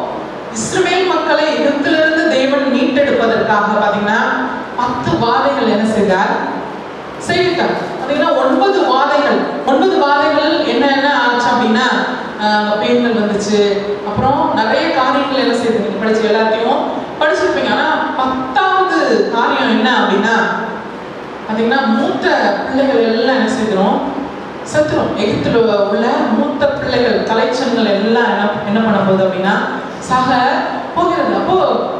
இஸ்ரவேல் மக்களை எகிப்துல இருந்து தேவன் மீட்டெடுப்பதற்காக பாத்தீங்கன்னா பத்து வாதைகள் என்ன செய்தார் செய்தார். பாத்தீங்கன்னா ஒன்பது வாதைகள் ஒன்பது வாதைகள் என்ன என்ன ஆச்சு அப்படின்னா, பெண்கள் வந்துச்சு, அப்புறம் நிறைய காரியங்கள் என்ன செய்யுது, நீங்க படிச்சு எல்லாத்தையும் படிச்சிருப்பீங்க. ஆனா பத்தாவது காரியம் என்ன அப்படின்னா பாத்தீங்கன்னா மூத்த பிள்ளைகள் எல்லாம் என்ன செய்கிறோம் செத்துரும். எகிப்துல உள்ள மூத்த பிள்ளைகள் கலைச்சன்கள் எல்லாம் என்ன என்ன பண்ண போகுது அப்படின்னா சக போகிறது. அப்போ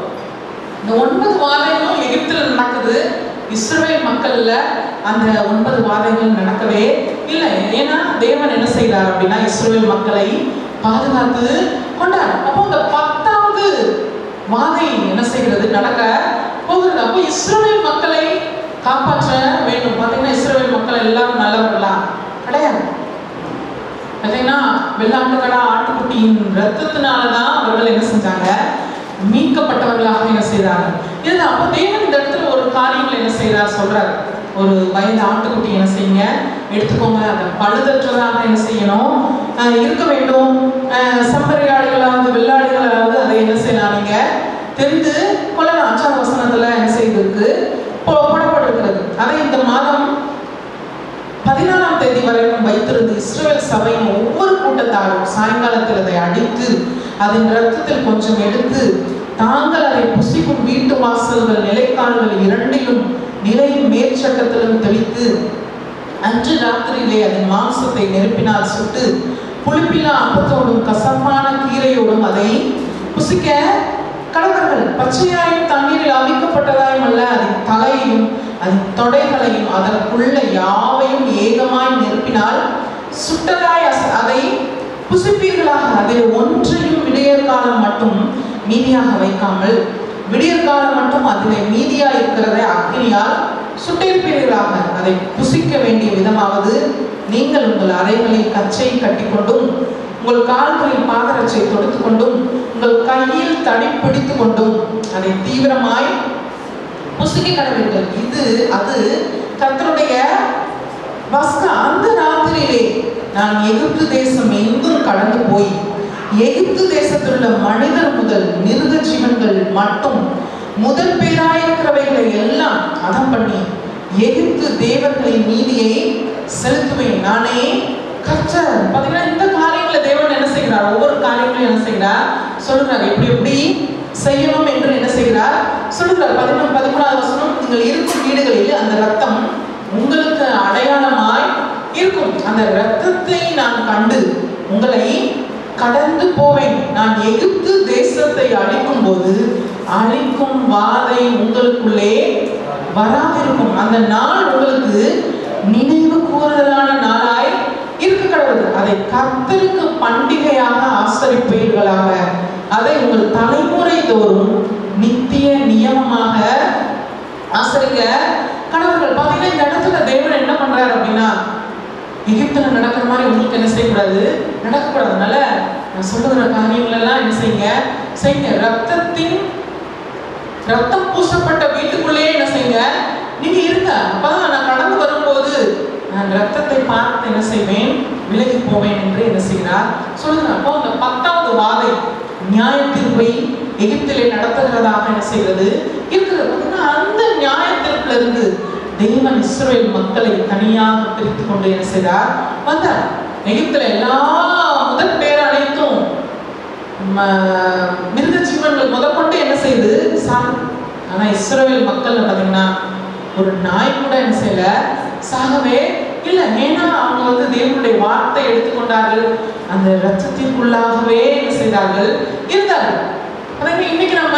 இந்த ஒன்பது வாதைகளும் எகிப்துல நடக்குது, இஸ்ரவேல் மக்கள்ல அந்த ஒன்பது வாதைகள் நடக்கவே இல்லை. ஏன்னா தேவன் என்ன செய்தார் அப்படின்னா இஸ்ரவேல் மக்களை பாதுகாத்து கொண்டார். அப்போ இந்த பத்தாவது வாதை என்ன செய்கிறது நடக்க போகிறது. அப்போ இஸ்ரவேல் மக்களை காப்பாற்ற வேண்டும். பார்த்தீங்கன்னா இஸ்ரவேல் மக்கள் எல்லாரும் நல்லவர்களா கிடையாது. பார்த்தீங்கன்னா வெள்ளாட்டுக்கடா ஆட்டுக்குட்டியின் ரத்தத்தினாலதான் அவர்கள் என்ன செஞ்சாங்க, மீட்கப்பட்டவர்களாக என்ன செய்தாங்க. இது அப்போ தேவன் இந்த இடத்துல ஒரு காரியங்கள் என்ன செய்யறார் சொல்றாரு, ஒரு வயது ஆட்டுக்குட்டி என்ன செய்யுங்க எடுத்துக்கோங்க, அதை பழுதற்றதாக என்ன செய்யணும் இருக்க வேண்டும். செம்பரியாடுகளாவது வெள்ளாடுகளாவது அதை என்ன செய்யலாம் நீங்க தெரிந்து கொள்ளலாம். அஞ்சாவது வசனத்துல என்ன செய்திருக்கு போடப்பட்டிருக்கிறது. அதை இந்த மாதம் பதினாலாம் தேதி வரைக்கும் வைத்திருந்து இஸ்ரவேல் சபையின் ஒவ்வொரு கூட்டத்தாரும் சாயங்காலத்தில் அதை அடித்து அதன் ரத்தத்தில் கொஞ்சம் எடுத்து தாங்கள் அதை புசிக்கும் வீட்டு வாசல்கள் நிலைக்கால்கள் இரண்டிலும் நிலையும் மேற்சட்டத்திலும் தெளித்து அன்று ராத்திரியிலே அதன் மாംസத்தை நெருப்பினால் சுட்டு புளிப்பில்லா அப்பத்தோடும் கசப்பான கீரையோடும் அதை புசிக்க கடவர்கள். பச்சையாயும் தண்ணீரில் அவிக்கப்பட்டதாயும் அல்ல, அதன் தலையையும் அதன் தொடைகளையும் அதற்குள்ள யாவையும் ஏகமாய் நெருப்பினால் சுட்டதாய் அதை புசிப்பீர்களாக. அதில் ஒன்றையும் விடையற் காலம் மட்டும் மீதியாக வைக்காமல் விடியற் காலம் மட்டும் அதிலே மீதியா இருக்கிறதை அக்னியால் சுட்டெரிப்பீர்களாக. அதை புசிக்க வேண்டிய விதமாவது நீங்கள் உங்கள் அறைகளில் கச்சை கட்டிக்கொண்டும் உங்கள் கால்களில் பாதரட்சை தொடுத்து கொண்டும் உங்கள் கையில் தடி பிடித்து கொண்டும் அதை தீவிரமாய் புசிக்க கடவீர்கள். இது அது கர்த்தருடைய பஸ்கா. அந்த ராத்திரியிலே நான் எகிப்து தேசம் எங்கும் கடந்து போய் எகிப்து தேசத்தில் உள்ள மனிதர் முதல் மிருக ஜீவன்கள் மட்டும் முதல் பேராயிருக்கிறவைகளை எல்லாம் அதம் பண்ணி எகிப்து தேவர்களின் நீதியை செலுத்துவேன். நானே கர்த்தர். பாத்தீங்கன்னா இந்த காரியங்களை தேவன் என்ன செய்கிறார்? ஒவ்வொரு காரியங்களும் என்ன செய்கிறார் சொல்லுகிறார். எப்படி எப்படி செய்யணும் என்று என்ன செய்கிறார் சொல்லுகிறார். பதினொன்று பதிமூணாவது வசனம், நீங்கள் இருக்கும் வீடுகளில் அந்த ரத்தம் உங்களுக்கு அடையாளமாய் இருக்கும். அந்த ரத்தத்தை நான் கண்டு உங்களை கடந்து போவேன். நான் எகிப்து தேசத்தை அழிக்கும் போது அழிக்கும் வாதை உங்களுக்குள்ளே வராதிருக்கும். அந்த நாள் உங்களுக்கு நினைவு கூறுதலான நாளாய் இருக்க கடவுள். அதை கர்த்தருக்கு பண்டிகையாக ஆசரிப்பீர்களாக. அதை உங்கள் தலைமுறை தோறும் நித்திய நியமமாக ஆசரிக்க கடவுள்கள். பாத்தீங்கன்னா இந்த இடத்துல தேவன் என்ன பண்றாரு அப்படின்னா, எகிப்துல நடக்கிற மாதிரி உங்களுக்கு என்ன செய்யக்கூடாது, நடக்கக்கூடாது. அதனால நான் சொல்லுகிற காரியங்கள் எல்லாம் என்ன செய்யுங்க செய்யுங்க. ரத்தத்தின் ரத்தம் பூசப்பட்ட வீட்டுக்குள்ளேயே என்ன செய்யுங்க நீங்க இருங்க. அப்பதான் நான் கடந்து வரும்போது நான் ரத்தத்தை பார்த்து என்ன செய்வேன், விலகி போவேன் என்று என்ன செய்கிறார் சொல்லுங்க. அப்போ அந்த பத்தாவது வாதை நியாய தீர்ப்பை எகிப்திலே நடத்துகிறதாக என்ன செய்கிறது இருக்கிறது. அந்த நியாய தீர்ப்புல இருந்து தேவன் இஸ்ரவேல் மக்களை தனியாக பிரித்து கொண்டு என்ன செய்தார் வந்தார். எகிப்துல எல்லா முதல் பேர் அனைத்தும் மிருக ஜீவன்கள் முதற்கொண்டு என்ன செய்யுது சாகு. ஆனா இஸ்ரவேல் மக்கள் பாத்தீங்கன்னா ஒரு நாய் கூட என்ன செய்யல, சாகவே இல்லை. ஏன்னா அவங்க வந்து தேவனுடைய வார்த்தை எடுத்துக்கொண்டார்கள். அந்த ரத்தத்திற்குள்ளாகவே என்ன செய்தார்கள் இருந்தார்கள். அதே இன்னைக்கு நம்ம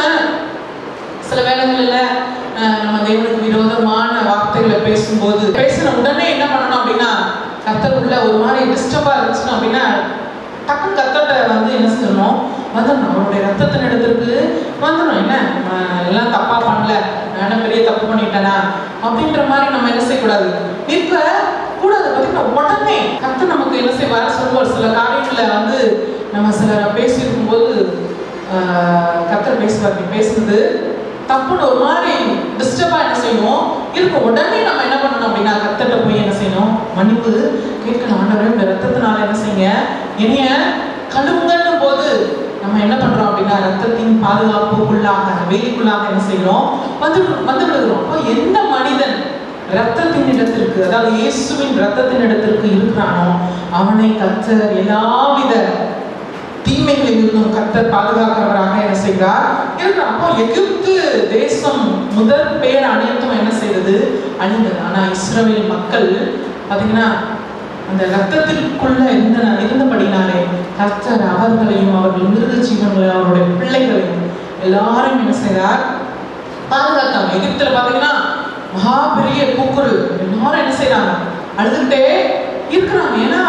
சில வேளைகளில் நம்ம தேவனுக்கு விரோதமான வார்த்தைகளை பேசும்போது பேசுன உடனே என்ன பண்ணணும் அப்படின்னா, கர்த்தருக்குள்ள ஒரு மாதிரி டிஸ்டர்பா இருந்துச்சுன்னா அப்படின்னா டக்குன்னு கர்த்தர்ட்ட வந்து என்ன செய்யணும் வந்துடணும். அவருடைய ரத்தத்தின் இடத்திற்கு வந்துடணும். என்ன எல்லாம் தப்பா பண்ணல, நான் பெரிய தப்பு பண்ணிட்டேனா அப்படின்ற மாதிரி நம்ம என்ன செய்யக்கூடாது, இப்ப கூடாது. பார்த்தீங்கன்னா உடனே கர்த்தர் நமக்கு என்ன செய்வார் சொல்லுவார். சில காரியங்களை வந்து நம்ம சில பேசியிருக்கும் போது கர்த்தர் பேசுவார், நீ பேசுறது தப்புன்னு ஒரு மாதிரி டிஸ்டர்பா என்ன செய்யணும் இருக்கும். உடனே நம்ம என்ன பண்ணணும் அப்படின்னா கர்த்தர்ட்ட போய் என்ன செய்யணும், மன்னிப்பு கேட்கணும். ஆண்டவரே இந்த ரத்தத்தினால என்ன செய்யுங்க என்னைய கழுவுங்கன்னும் போது நம்ம என்ன பண்றோம் அப்படின்னா ரத்தத்தின் பாதுகாப்புக்குள்ளாக வேலிக்குள்ளாக என்ன செய்யறோம் வந்து வந்து விடுகிறோம். அப்போ எந்த மனிதன் ரத்தத்தின் இடத்திற்கு, அதாவது இயேசுவின் ரத்தத்தின் இடத்திற்கு இருக்கிறானோ அவனை கர்த்தர் எல்லாவித தீமைகளில் இருந்தும் கர்த்தர் பாதுகாக்கிறவராக என்ன செய்கிறார் இருக்கிறார். அப்போ எகிப்து தேசம் முதல் பேர் அனைத்தும் என்ன செய்தது அழிந்தது. ஆனா இஸ்ரவேல் மக்கள் பாத்தீங்கன்னா அந்த ரத்தத்திற்குள்ள இருந்த இருந்தபடினாலே கர்த்தர் அவர்களையும் அவர்கள் மிருக ஜீவன்களையும் அவருடைய பிள்ளைகளையும் எல்லாரும் என்ன செய்தார் பாதுகாத்தாங்க. எகிப்துல பாத்தீங்கன்னா மகா பெரிய கூக்குரல், எல்லாரும் என்ன செய்யறாங்க அழுதுகிட்டே இருக்கிறாங்க. ஏன்னா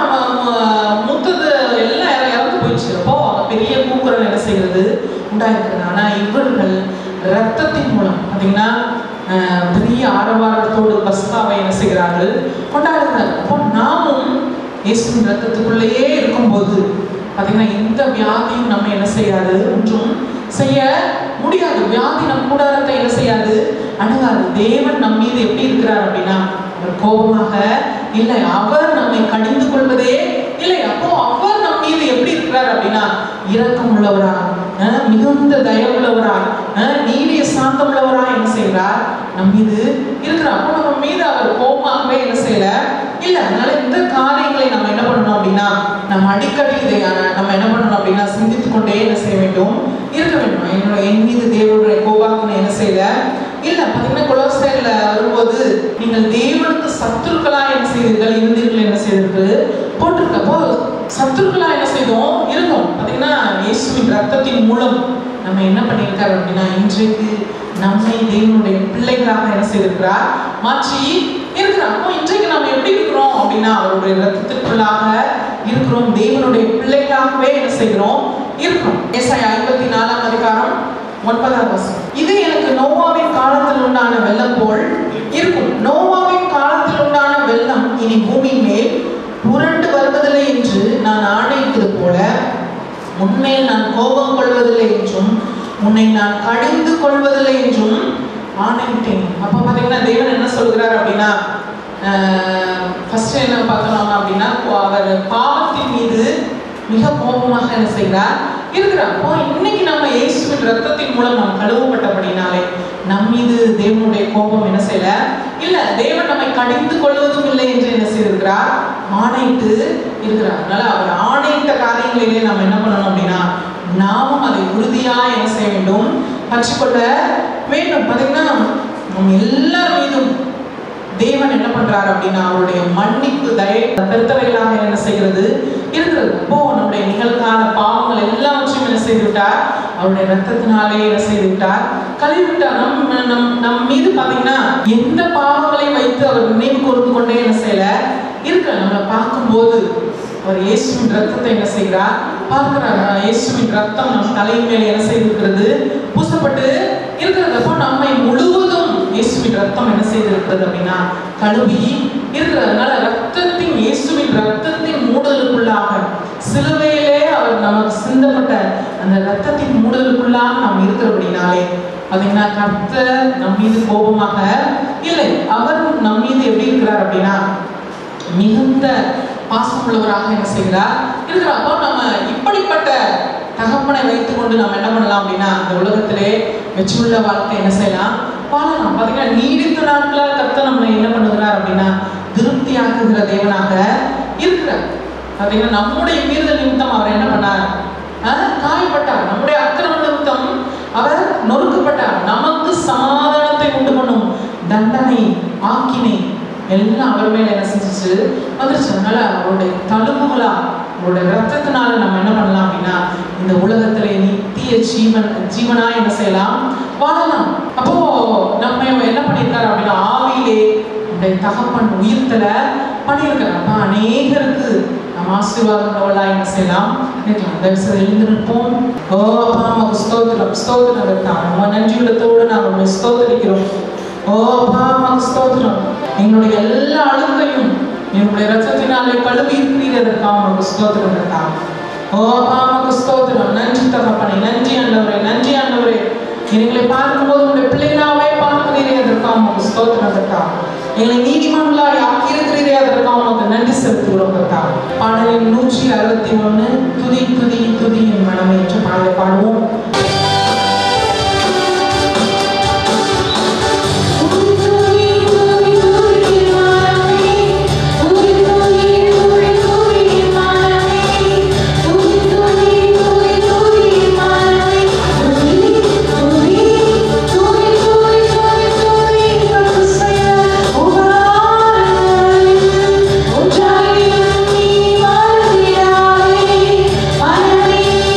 மூத்தது எல்லாம் இறந்து போயிடுச்சு. அப்போ பெரிய கூக்குரல் என்ன செய்கிறது உண்டாயிருக்கிறது. ஆனா இவர்கள் ரத்தத்தின் மூலம் பாத்தீங்கன்னா பெரிய ஆரவாரத்தோடு பஸ்காவை என்ன செய்கிறார்கள் கொண்டாடுகிறார்கள். அப்போ நாமும் இயேசுவின் ரத்தத்துக்குள்ளேயே இருக்கும்போது பாத்தீங்கன்னா எந்த வியாதியும் நம்ம என்ன செய்யாது, ஒன்றும் செய்ய முடியாது. வியாதி நம் கூடாரத்தை என்ன செய்யாது, அணுகாது. தேவன் நம் மீது எப்படி இருக்கிறார் அப்படின்னா அவர் கோபமாக இல்லை, அவர் நம்மை கடிந்து கொள்வதே இல்லை. அப்போ அவர் நம் மீது எப்படி இருக்கிறார் அப்படின்னா இரக்கம் உள்ளவரா, மிகுந்த தயவுள்ளவரா, நீடிய சாந்தம் உள்ளவரா என்ன செய்கிறார் நம் மீது இருக்கிறார். அப்போ நம்ம மீது அவர் கோபமாகவே என்ன செய்யல இல்லை. அதனால இந்த காரியங்களை நம்ம என்ன பண்ணணும் அப்படின்னா நம்ம அடிக்கடி இதை நம்ம என்ன பண்ணணும் அப்படின்னா சிந்தித்து கொண்டே என்ன செய்ய வேண்டும் இருக்க வேண்டும். என்னோட என் மீது தேவனுடைய கோபாக்கினை என்ன செய்யல இல்ல. பாத்தீங்கன்னா கொலோசையர்ல வரும்போது நீங்கள் தேவனுக்கு சத்துருக்களா என்ன செய்தீர்கள் இருந்தீர்கள் என்ன செய்திருக்கு போட்டிருக்கப்போ சத்துருக்களா என்ன செய்தோம் இருந்தோம். பாத்தீங்கன்னா இயேசுவின் ரத்தத்தின் மூலம் நம்ம என்ன பண்ணியிருக்காரு அப்படின்னா இன்றைக்கு நம்மை தேவனுடைய பிள்ளைகளாக என்ன செய்திருக்கிறார் மாற்றி இருக்கிறார். அப்போ இன்றைக்கு நம்ம எப்படி இருக்கிறோம் அப்படின்னா அவருடைய ரத்தத்திற்குள்ளாக இருக்கிறோம், தேவனுடைய பிள்ளைகளாகவே என்ன செய்கிறோம் இருக்கிறோம். ஏசாயா ஐம்பத்தி நாலாம் அதிகாரம் ஒன்பதாம் வசனம், இதே காலத்தில் உண்டான வெள்ளம் போல் இருக்கும். நோவாவின் காலத்தில் உண்டான வெள்ளம் இனி பூமி மேல் புரண்டு வருவதில்லை என்று நான் ஆணையிட்டது போல உன்னை நான் கோபம் கொள்வதில்லை என்றும் உன்னை நான் கடிந்து கொள்வதில்லை என்றும் ஆணையிட்டேன். அப்போ பார்த்தீங்கன்னா தேவன் என்ன சொல்கிறார் அப்படின்னா, ஃபர்ஸ்ட் என்ன பார்க்கலாம் அப்படின்னா, அவர் பாவத்தின் மீது மிக கோபமாக என்ன செய்கிறார் இருக்கிறார். அப்போ இன்னைக்கு நம்ம இயேசுவின் ரத்தத்தின் மூலம் நாம் கழுவப்பட்டபடினாலே நம் மீது தேவனுடைய கோபம் என்ன செய்யல இல்ல. தேவன் நம்மை கடிந்து கொள்வதும் இல்லை என்று என்ன செய்திருக்கிறார், ஆணையிட்டு இருக்கிறார். அதனால அவர் ஆணையிட்ட காரியங்களிலே நாம் என்ன பண்ணணும் அப்படின்னா, நாமும் அதை உறுதியா என்ன செய்ய வேண்டும், பற்றிக்கொள்ள வேண்டும். பார்த்தீங்கன்னா நம்ம எல்லார் மீதும் தேவன் என்ன பண்றாரு அப்படின்னா, அவருடைய மன்னிப்பு தயை பெருத்தவைகளாக என்ன செய்கிறது இருக்கிறது. அப்போ நம்முடைய நிகழ்கால பாவங்கள் எல்லாவற்றையும் என்ன செய்து விட்டார், அவருடைய ரத்தத்தினாலே என்ன செய்து விட்டார், கழுவி விட்டார். நம் நம் நம் மீது பார்த்தீங்கன்னா எந்த பாவங்களை வைத்து அவர் நினைவு கூர்ந்து கொண்டே என்ன செய்யல இருக்க. நம்மளை பார்க்கும்போது அவர் இயேசுவின் ரத்தத்தை என்ன செய்கிறார் பார்க்கிறார். இயேசுவின் ரத்தம் நம் தலையின் மேலே என்ன செய்திருக்கிறது, பூசப்பட்டு இருக்கிறது. அப்போ நம்மை முழுவதும் இயேசுவின் ரத்தம் என்ன செய்திருக்கிறது அப்படின்னா கழுவி இருக்கிறது. அதனால ரத்தத்தின் இயேசுவின் ரத்தத்தின் மூடலுக்குள்ளாக சிலுவையிலே அவர் நமக்கு சிந்தப்பட்ட அந்த ரத்தத்தின் மூடலுக்குள்ளாக நாம் இருக்கிறபடினாலே பார்த்தீங்கன்னா கர்த்தர் நம் மீது கோபமாக இல்லை. அவர் நம் மீது எப்படி இருக்கிறார் அப்படின்னா மிகுந்த பாசமுள்ளவராக என்ன செய்கிறார் இருக்கிறார். அப்போ நம்ம இப்படிப்பட்ட தகப்பனை வைத்துக் கொண்டு நம்ம என்ன பண்ணலாம் அப்படின்னா, அந்த உலகத்திலே வெற்றியுள்ள வாழ்க்கை என்ன செய்யலாம், வாழலாம். பார்த்தீங்கன்னா நீடித்த நாட்களாக கர்த்தர் நம்மளை என்ன பண்ணுகிறார் அப்படின்னா திருப்தியாக்குகிற தேவனாக இருக்கிறார். பார்த்தீங்கன்னா நம்முடைய மீறுதல் நிமித்தம் அவர் என்ன பண்ணார், காயப்பட்டார். நம்முடைய அக்கிரம நிமித்தம் அவர் நொறுக்கப்பட்டார். நமக்கு சமாதானத்தை உண்டு பண்ணும் தண்டனை ஆக்கினை எல்லாம் அவர் மேல என்ன செஞ்சிச்சு வந்துருச்சு. அதனால அவருடைய தழும்புகளா அவருடைய ரத்தத்தினால நம்ம என்ன பண்ணலாம் அப்படின்னா இந்த உலகத்திலே நித்திய ஜீவன் ஜீவனா என்ன செய்யலாம், வாழலாம். அப்போ நம்ம என்ன பண்ணியிருக்காரு அப்படின்னா ஆவியிலே நம்முடைய தகப்பன் உயிர்த்தல பண்ணியிருக்காரு. அப்ப அநேகருக்கு நம்ம ஆசீர்வாதம் உள்ளவளா என்ன செய்யலாம் நினைக்கலாம். தயவுசெய்து எழுந்து நிற்போம். ஓ அப்பா நமக்கு ஸ்தோத்திரம் ஸ்தோத்திரம் இருக்காங்க. நம்ம நன்றி உள்ளத்தோடு நாங்கள் உங்களை ஸ்தோத்திரிக்கிறோம். ஓ அப்பா நமக்கு ஸ்தோத்திரம். எங்களுடைய எல்லா அழுக்கையும் என்னுடைய ரத்தத்தினாலே கழுவி இருக்கிறீர். அதற்காக நமக்கு ஸ்தோத்திரம் இருக்காங்க. ஓ அப்பா நமக்கு ஸ்தோத்திரம். நன்றி தகப்பனே, நன்றி ஆண்டவரே, நன்றி ஆண்டவரே. எங்களை பார்க்கும்போது உங்களுடைய பிள்ளைகளாவே பார்க்கிறீரே, அதற்காக நமக்கு ஸ்தோத்திரம் இருக்காங்க. எங்களை நீதிமன்றாய் ஆக்கி இருக்கிறீரே, அதற்காக நமக்கு நன்றி செலுத்துகிறோம் இருக்காங்க. பாடலின் நூற்றி அறுபத்தி ஒன்று துதி துதி துதி என் மனமே என்று பாடலை பாடுவோம். Bye.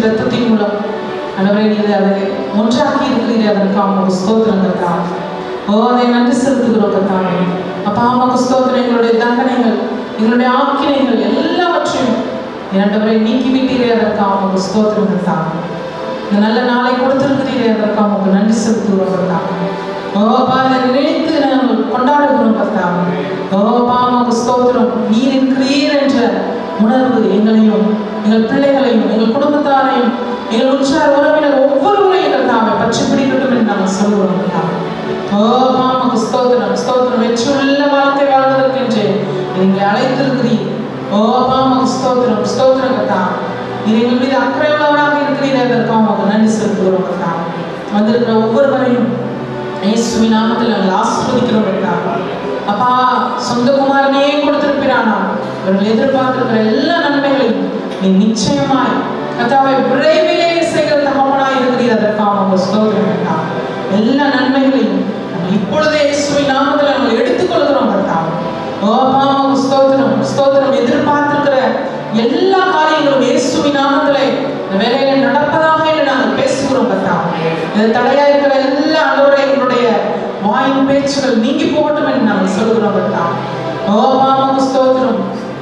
இரத்தத்தின் மூலம் ஆண்டவரே நீர் அதை ஒன்றாக்கி இருக்கிறீரே அதற்காக உமக்கு ஸ்தோத்திரம் கர்த்தாவே. ஓ அதை நன்றி செலுத்துகிறோம் கர்த்தாவே. அப்பா உமக்கு ஸ்தோத்திரம். எங்களுடைய தண்டனைகள் எங்களுடைய ஆக்கினைகள் எல்லாவற்றையும் ஆண்டவரை நீக்கி விட்டீரே அதற்காக உமக்கு ஸ்தோத்திரம் கர்த்தாவே. இந்த நல்ல நாளை கொடுத்திருக்கிறீரே அதற்காக உமக்கு நன்றி செலுத்துகிறோம் கர்த்தாவே. ஓ அப்பா அதை நினைத்து நாங்கள் கொண்டாடுகிறோம் கர்த்தாவே. ஓ அப்பா உமக்கு ஸ்தோத்திரம். நீர் இருக்கிறீர் என்ற உணர்வு எங்களையும் எங்கள் பிள்ளைகளையும் எங்கள் குடும்பத்தாரையும் எங்கள் உற்சாக உறவினர் ஒவ்வொருவரையும் கர்த்தாவே பற்றி பிடிக்கட்டும் என்று நாங்கள் சொல்லுவோம் கர்த்தாவே. ஓ அப்பா உமக்கு ஸ்தோத்திரம் ஸ்தோத்திரம். வெற்றியுள்ள வாழ்க்கை வாழ்வதற்கென்று எங்களை அழைத்திருக்கிறீர். ஓ அப்பா உமக்கு ஸ்தோத்திரம் ஸ்தோத்திரம் கர்த்தாவே. நீர் எங்கள் மீது அக்கறை உள்ளவராக இருக்கிறீர் அதற்காக உமக்கு நன்றி செலுத்துகிறோம் கர்த்தாவே. வந்திருக்கிற ஒவ்வொருவரையும் இயேசுவின் நாமத்தில் நாங்கள் ஆசீர்வதிக்கிறோம் கர்த்தாவே. அப்பா சொந்த குமாரனே கொடுத்திருக்கிறானா அவர்கள் எதிர்பார்த்திருக்கிற எல்லா நன்மைகளையும் நீ நிச்சயமாய் கர்த்தாவே விரைவிலே செய்கிற தகப்பனாய் இருக்கிறீர் அதற்காக உமக்கு ஸ்தோத்திரம் கர்த்தாவே. எல்லா நன்மைகளையும் இப்பொழுதே இயேசுவின் நாமத்தில் நாங்கள் எடுத்துக்கொள்கிறோம் கர்த்தாவே. ஓ அப்பா உமக்கு ஸ்தோத்திரம் ஸ்தோத்திரம். எதிர்பார்த்திருக்கிற எல்லா காரியங்களும் இயேசுவின் நாமத்திலே இந்த வேலையில நடப்பதாக என்று நாங்கள் பேசுகிறோம் கர்த்தாவே. இது தடையா இருக்கிற எல்லா ஆண்டவரே எங்களுடைய வாயின் பேச்சுகள் நீங்கி போகட்டும் என்று நாங்கள் சொல்கிறோம் கர்த்தாவே. ஓ அப்பா உமக்கு ஸ்தோத்திரம்.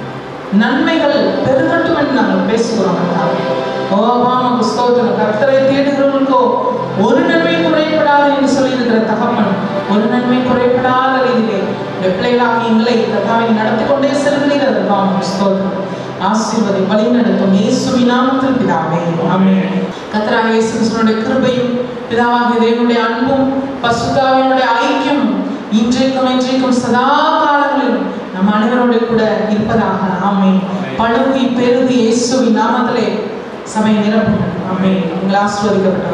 நன்மைகள் பெருகட்டும் என்று நாங்கள் பேசுகிறோம் கர்த்தாவே. ஓ அப்பா உமக்கு ஸ்தோத்திரம். கர்த்தரை தேடுகிறவர்களுக்கோ ஒரு நன்மை குறைபடாது என்று சொல்லி இருக்கிற தகப்பன் ஒரு நன்மை குறைபடாத ரீதியிலே பிள்ளைகளாக எங்களை கர்த்தாவை நடத்தி கொண்டே செல்கிறீர் அதற்காக உமக்கு ஸ்தோத்திரம். ஆசீர்வதி வழி நடத்தும் இயேசுவின் நாமத்தில் பிதாவே ஆமென். கர்த்தராகிய இயேசு கிறிஸ்துவினுடைய கிருபையும் பிதாவாகிய தேவனுடைய அன்பும் பரிசுத்த ஆவியினுடைய ஐக்கியம் இன்றைக்கும் இன்றைக்கும் சதா காலங்களிலும் நம் அனைவரோடு கூட இருப்பதாக ஆமென். பழுகி பெருகி இயேசுவின் நாமத்திலே சபை நிரப்பும் ஆமென். உங்கள் ஆசீர்வதிக்கப்பட்ட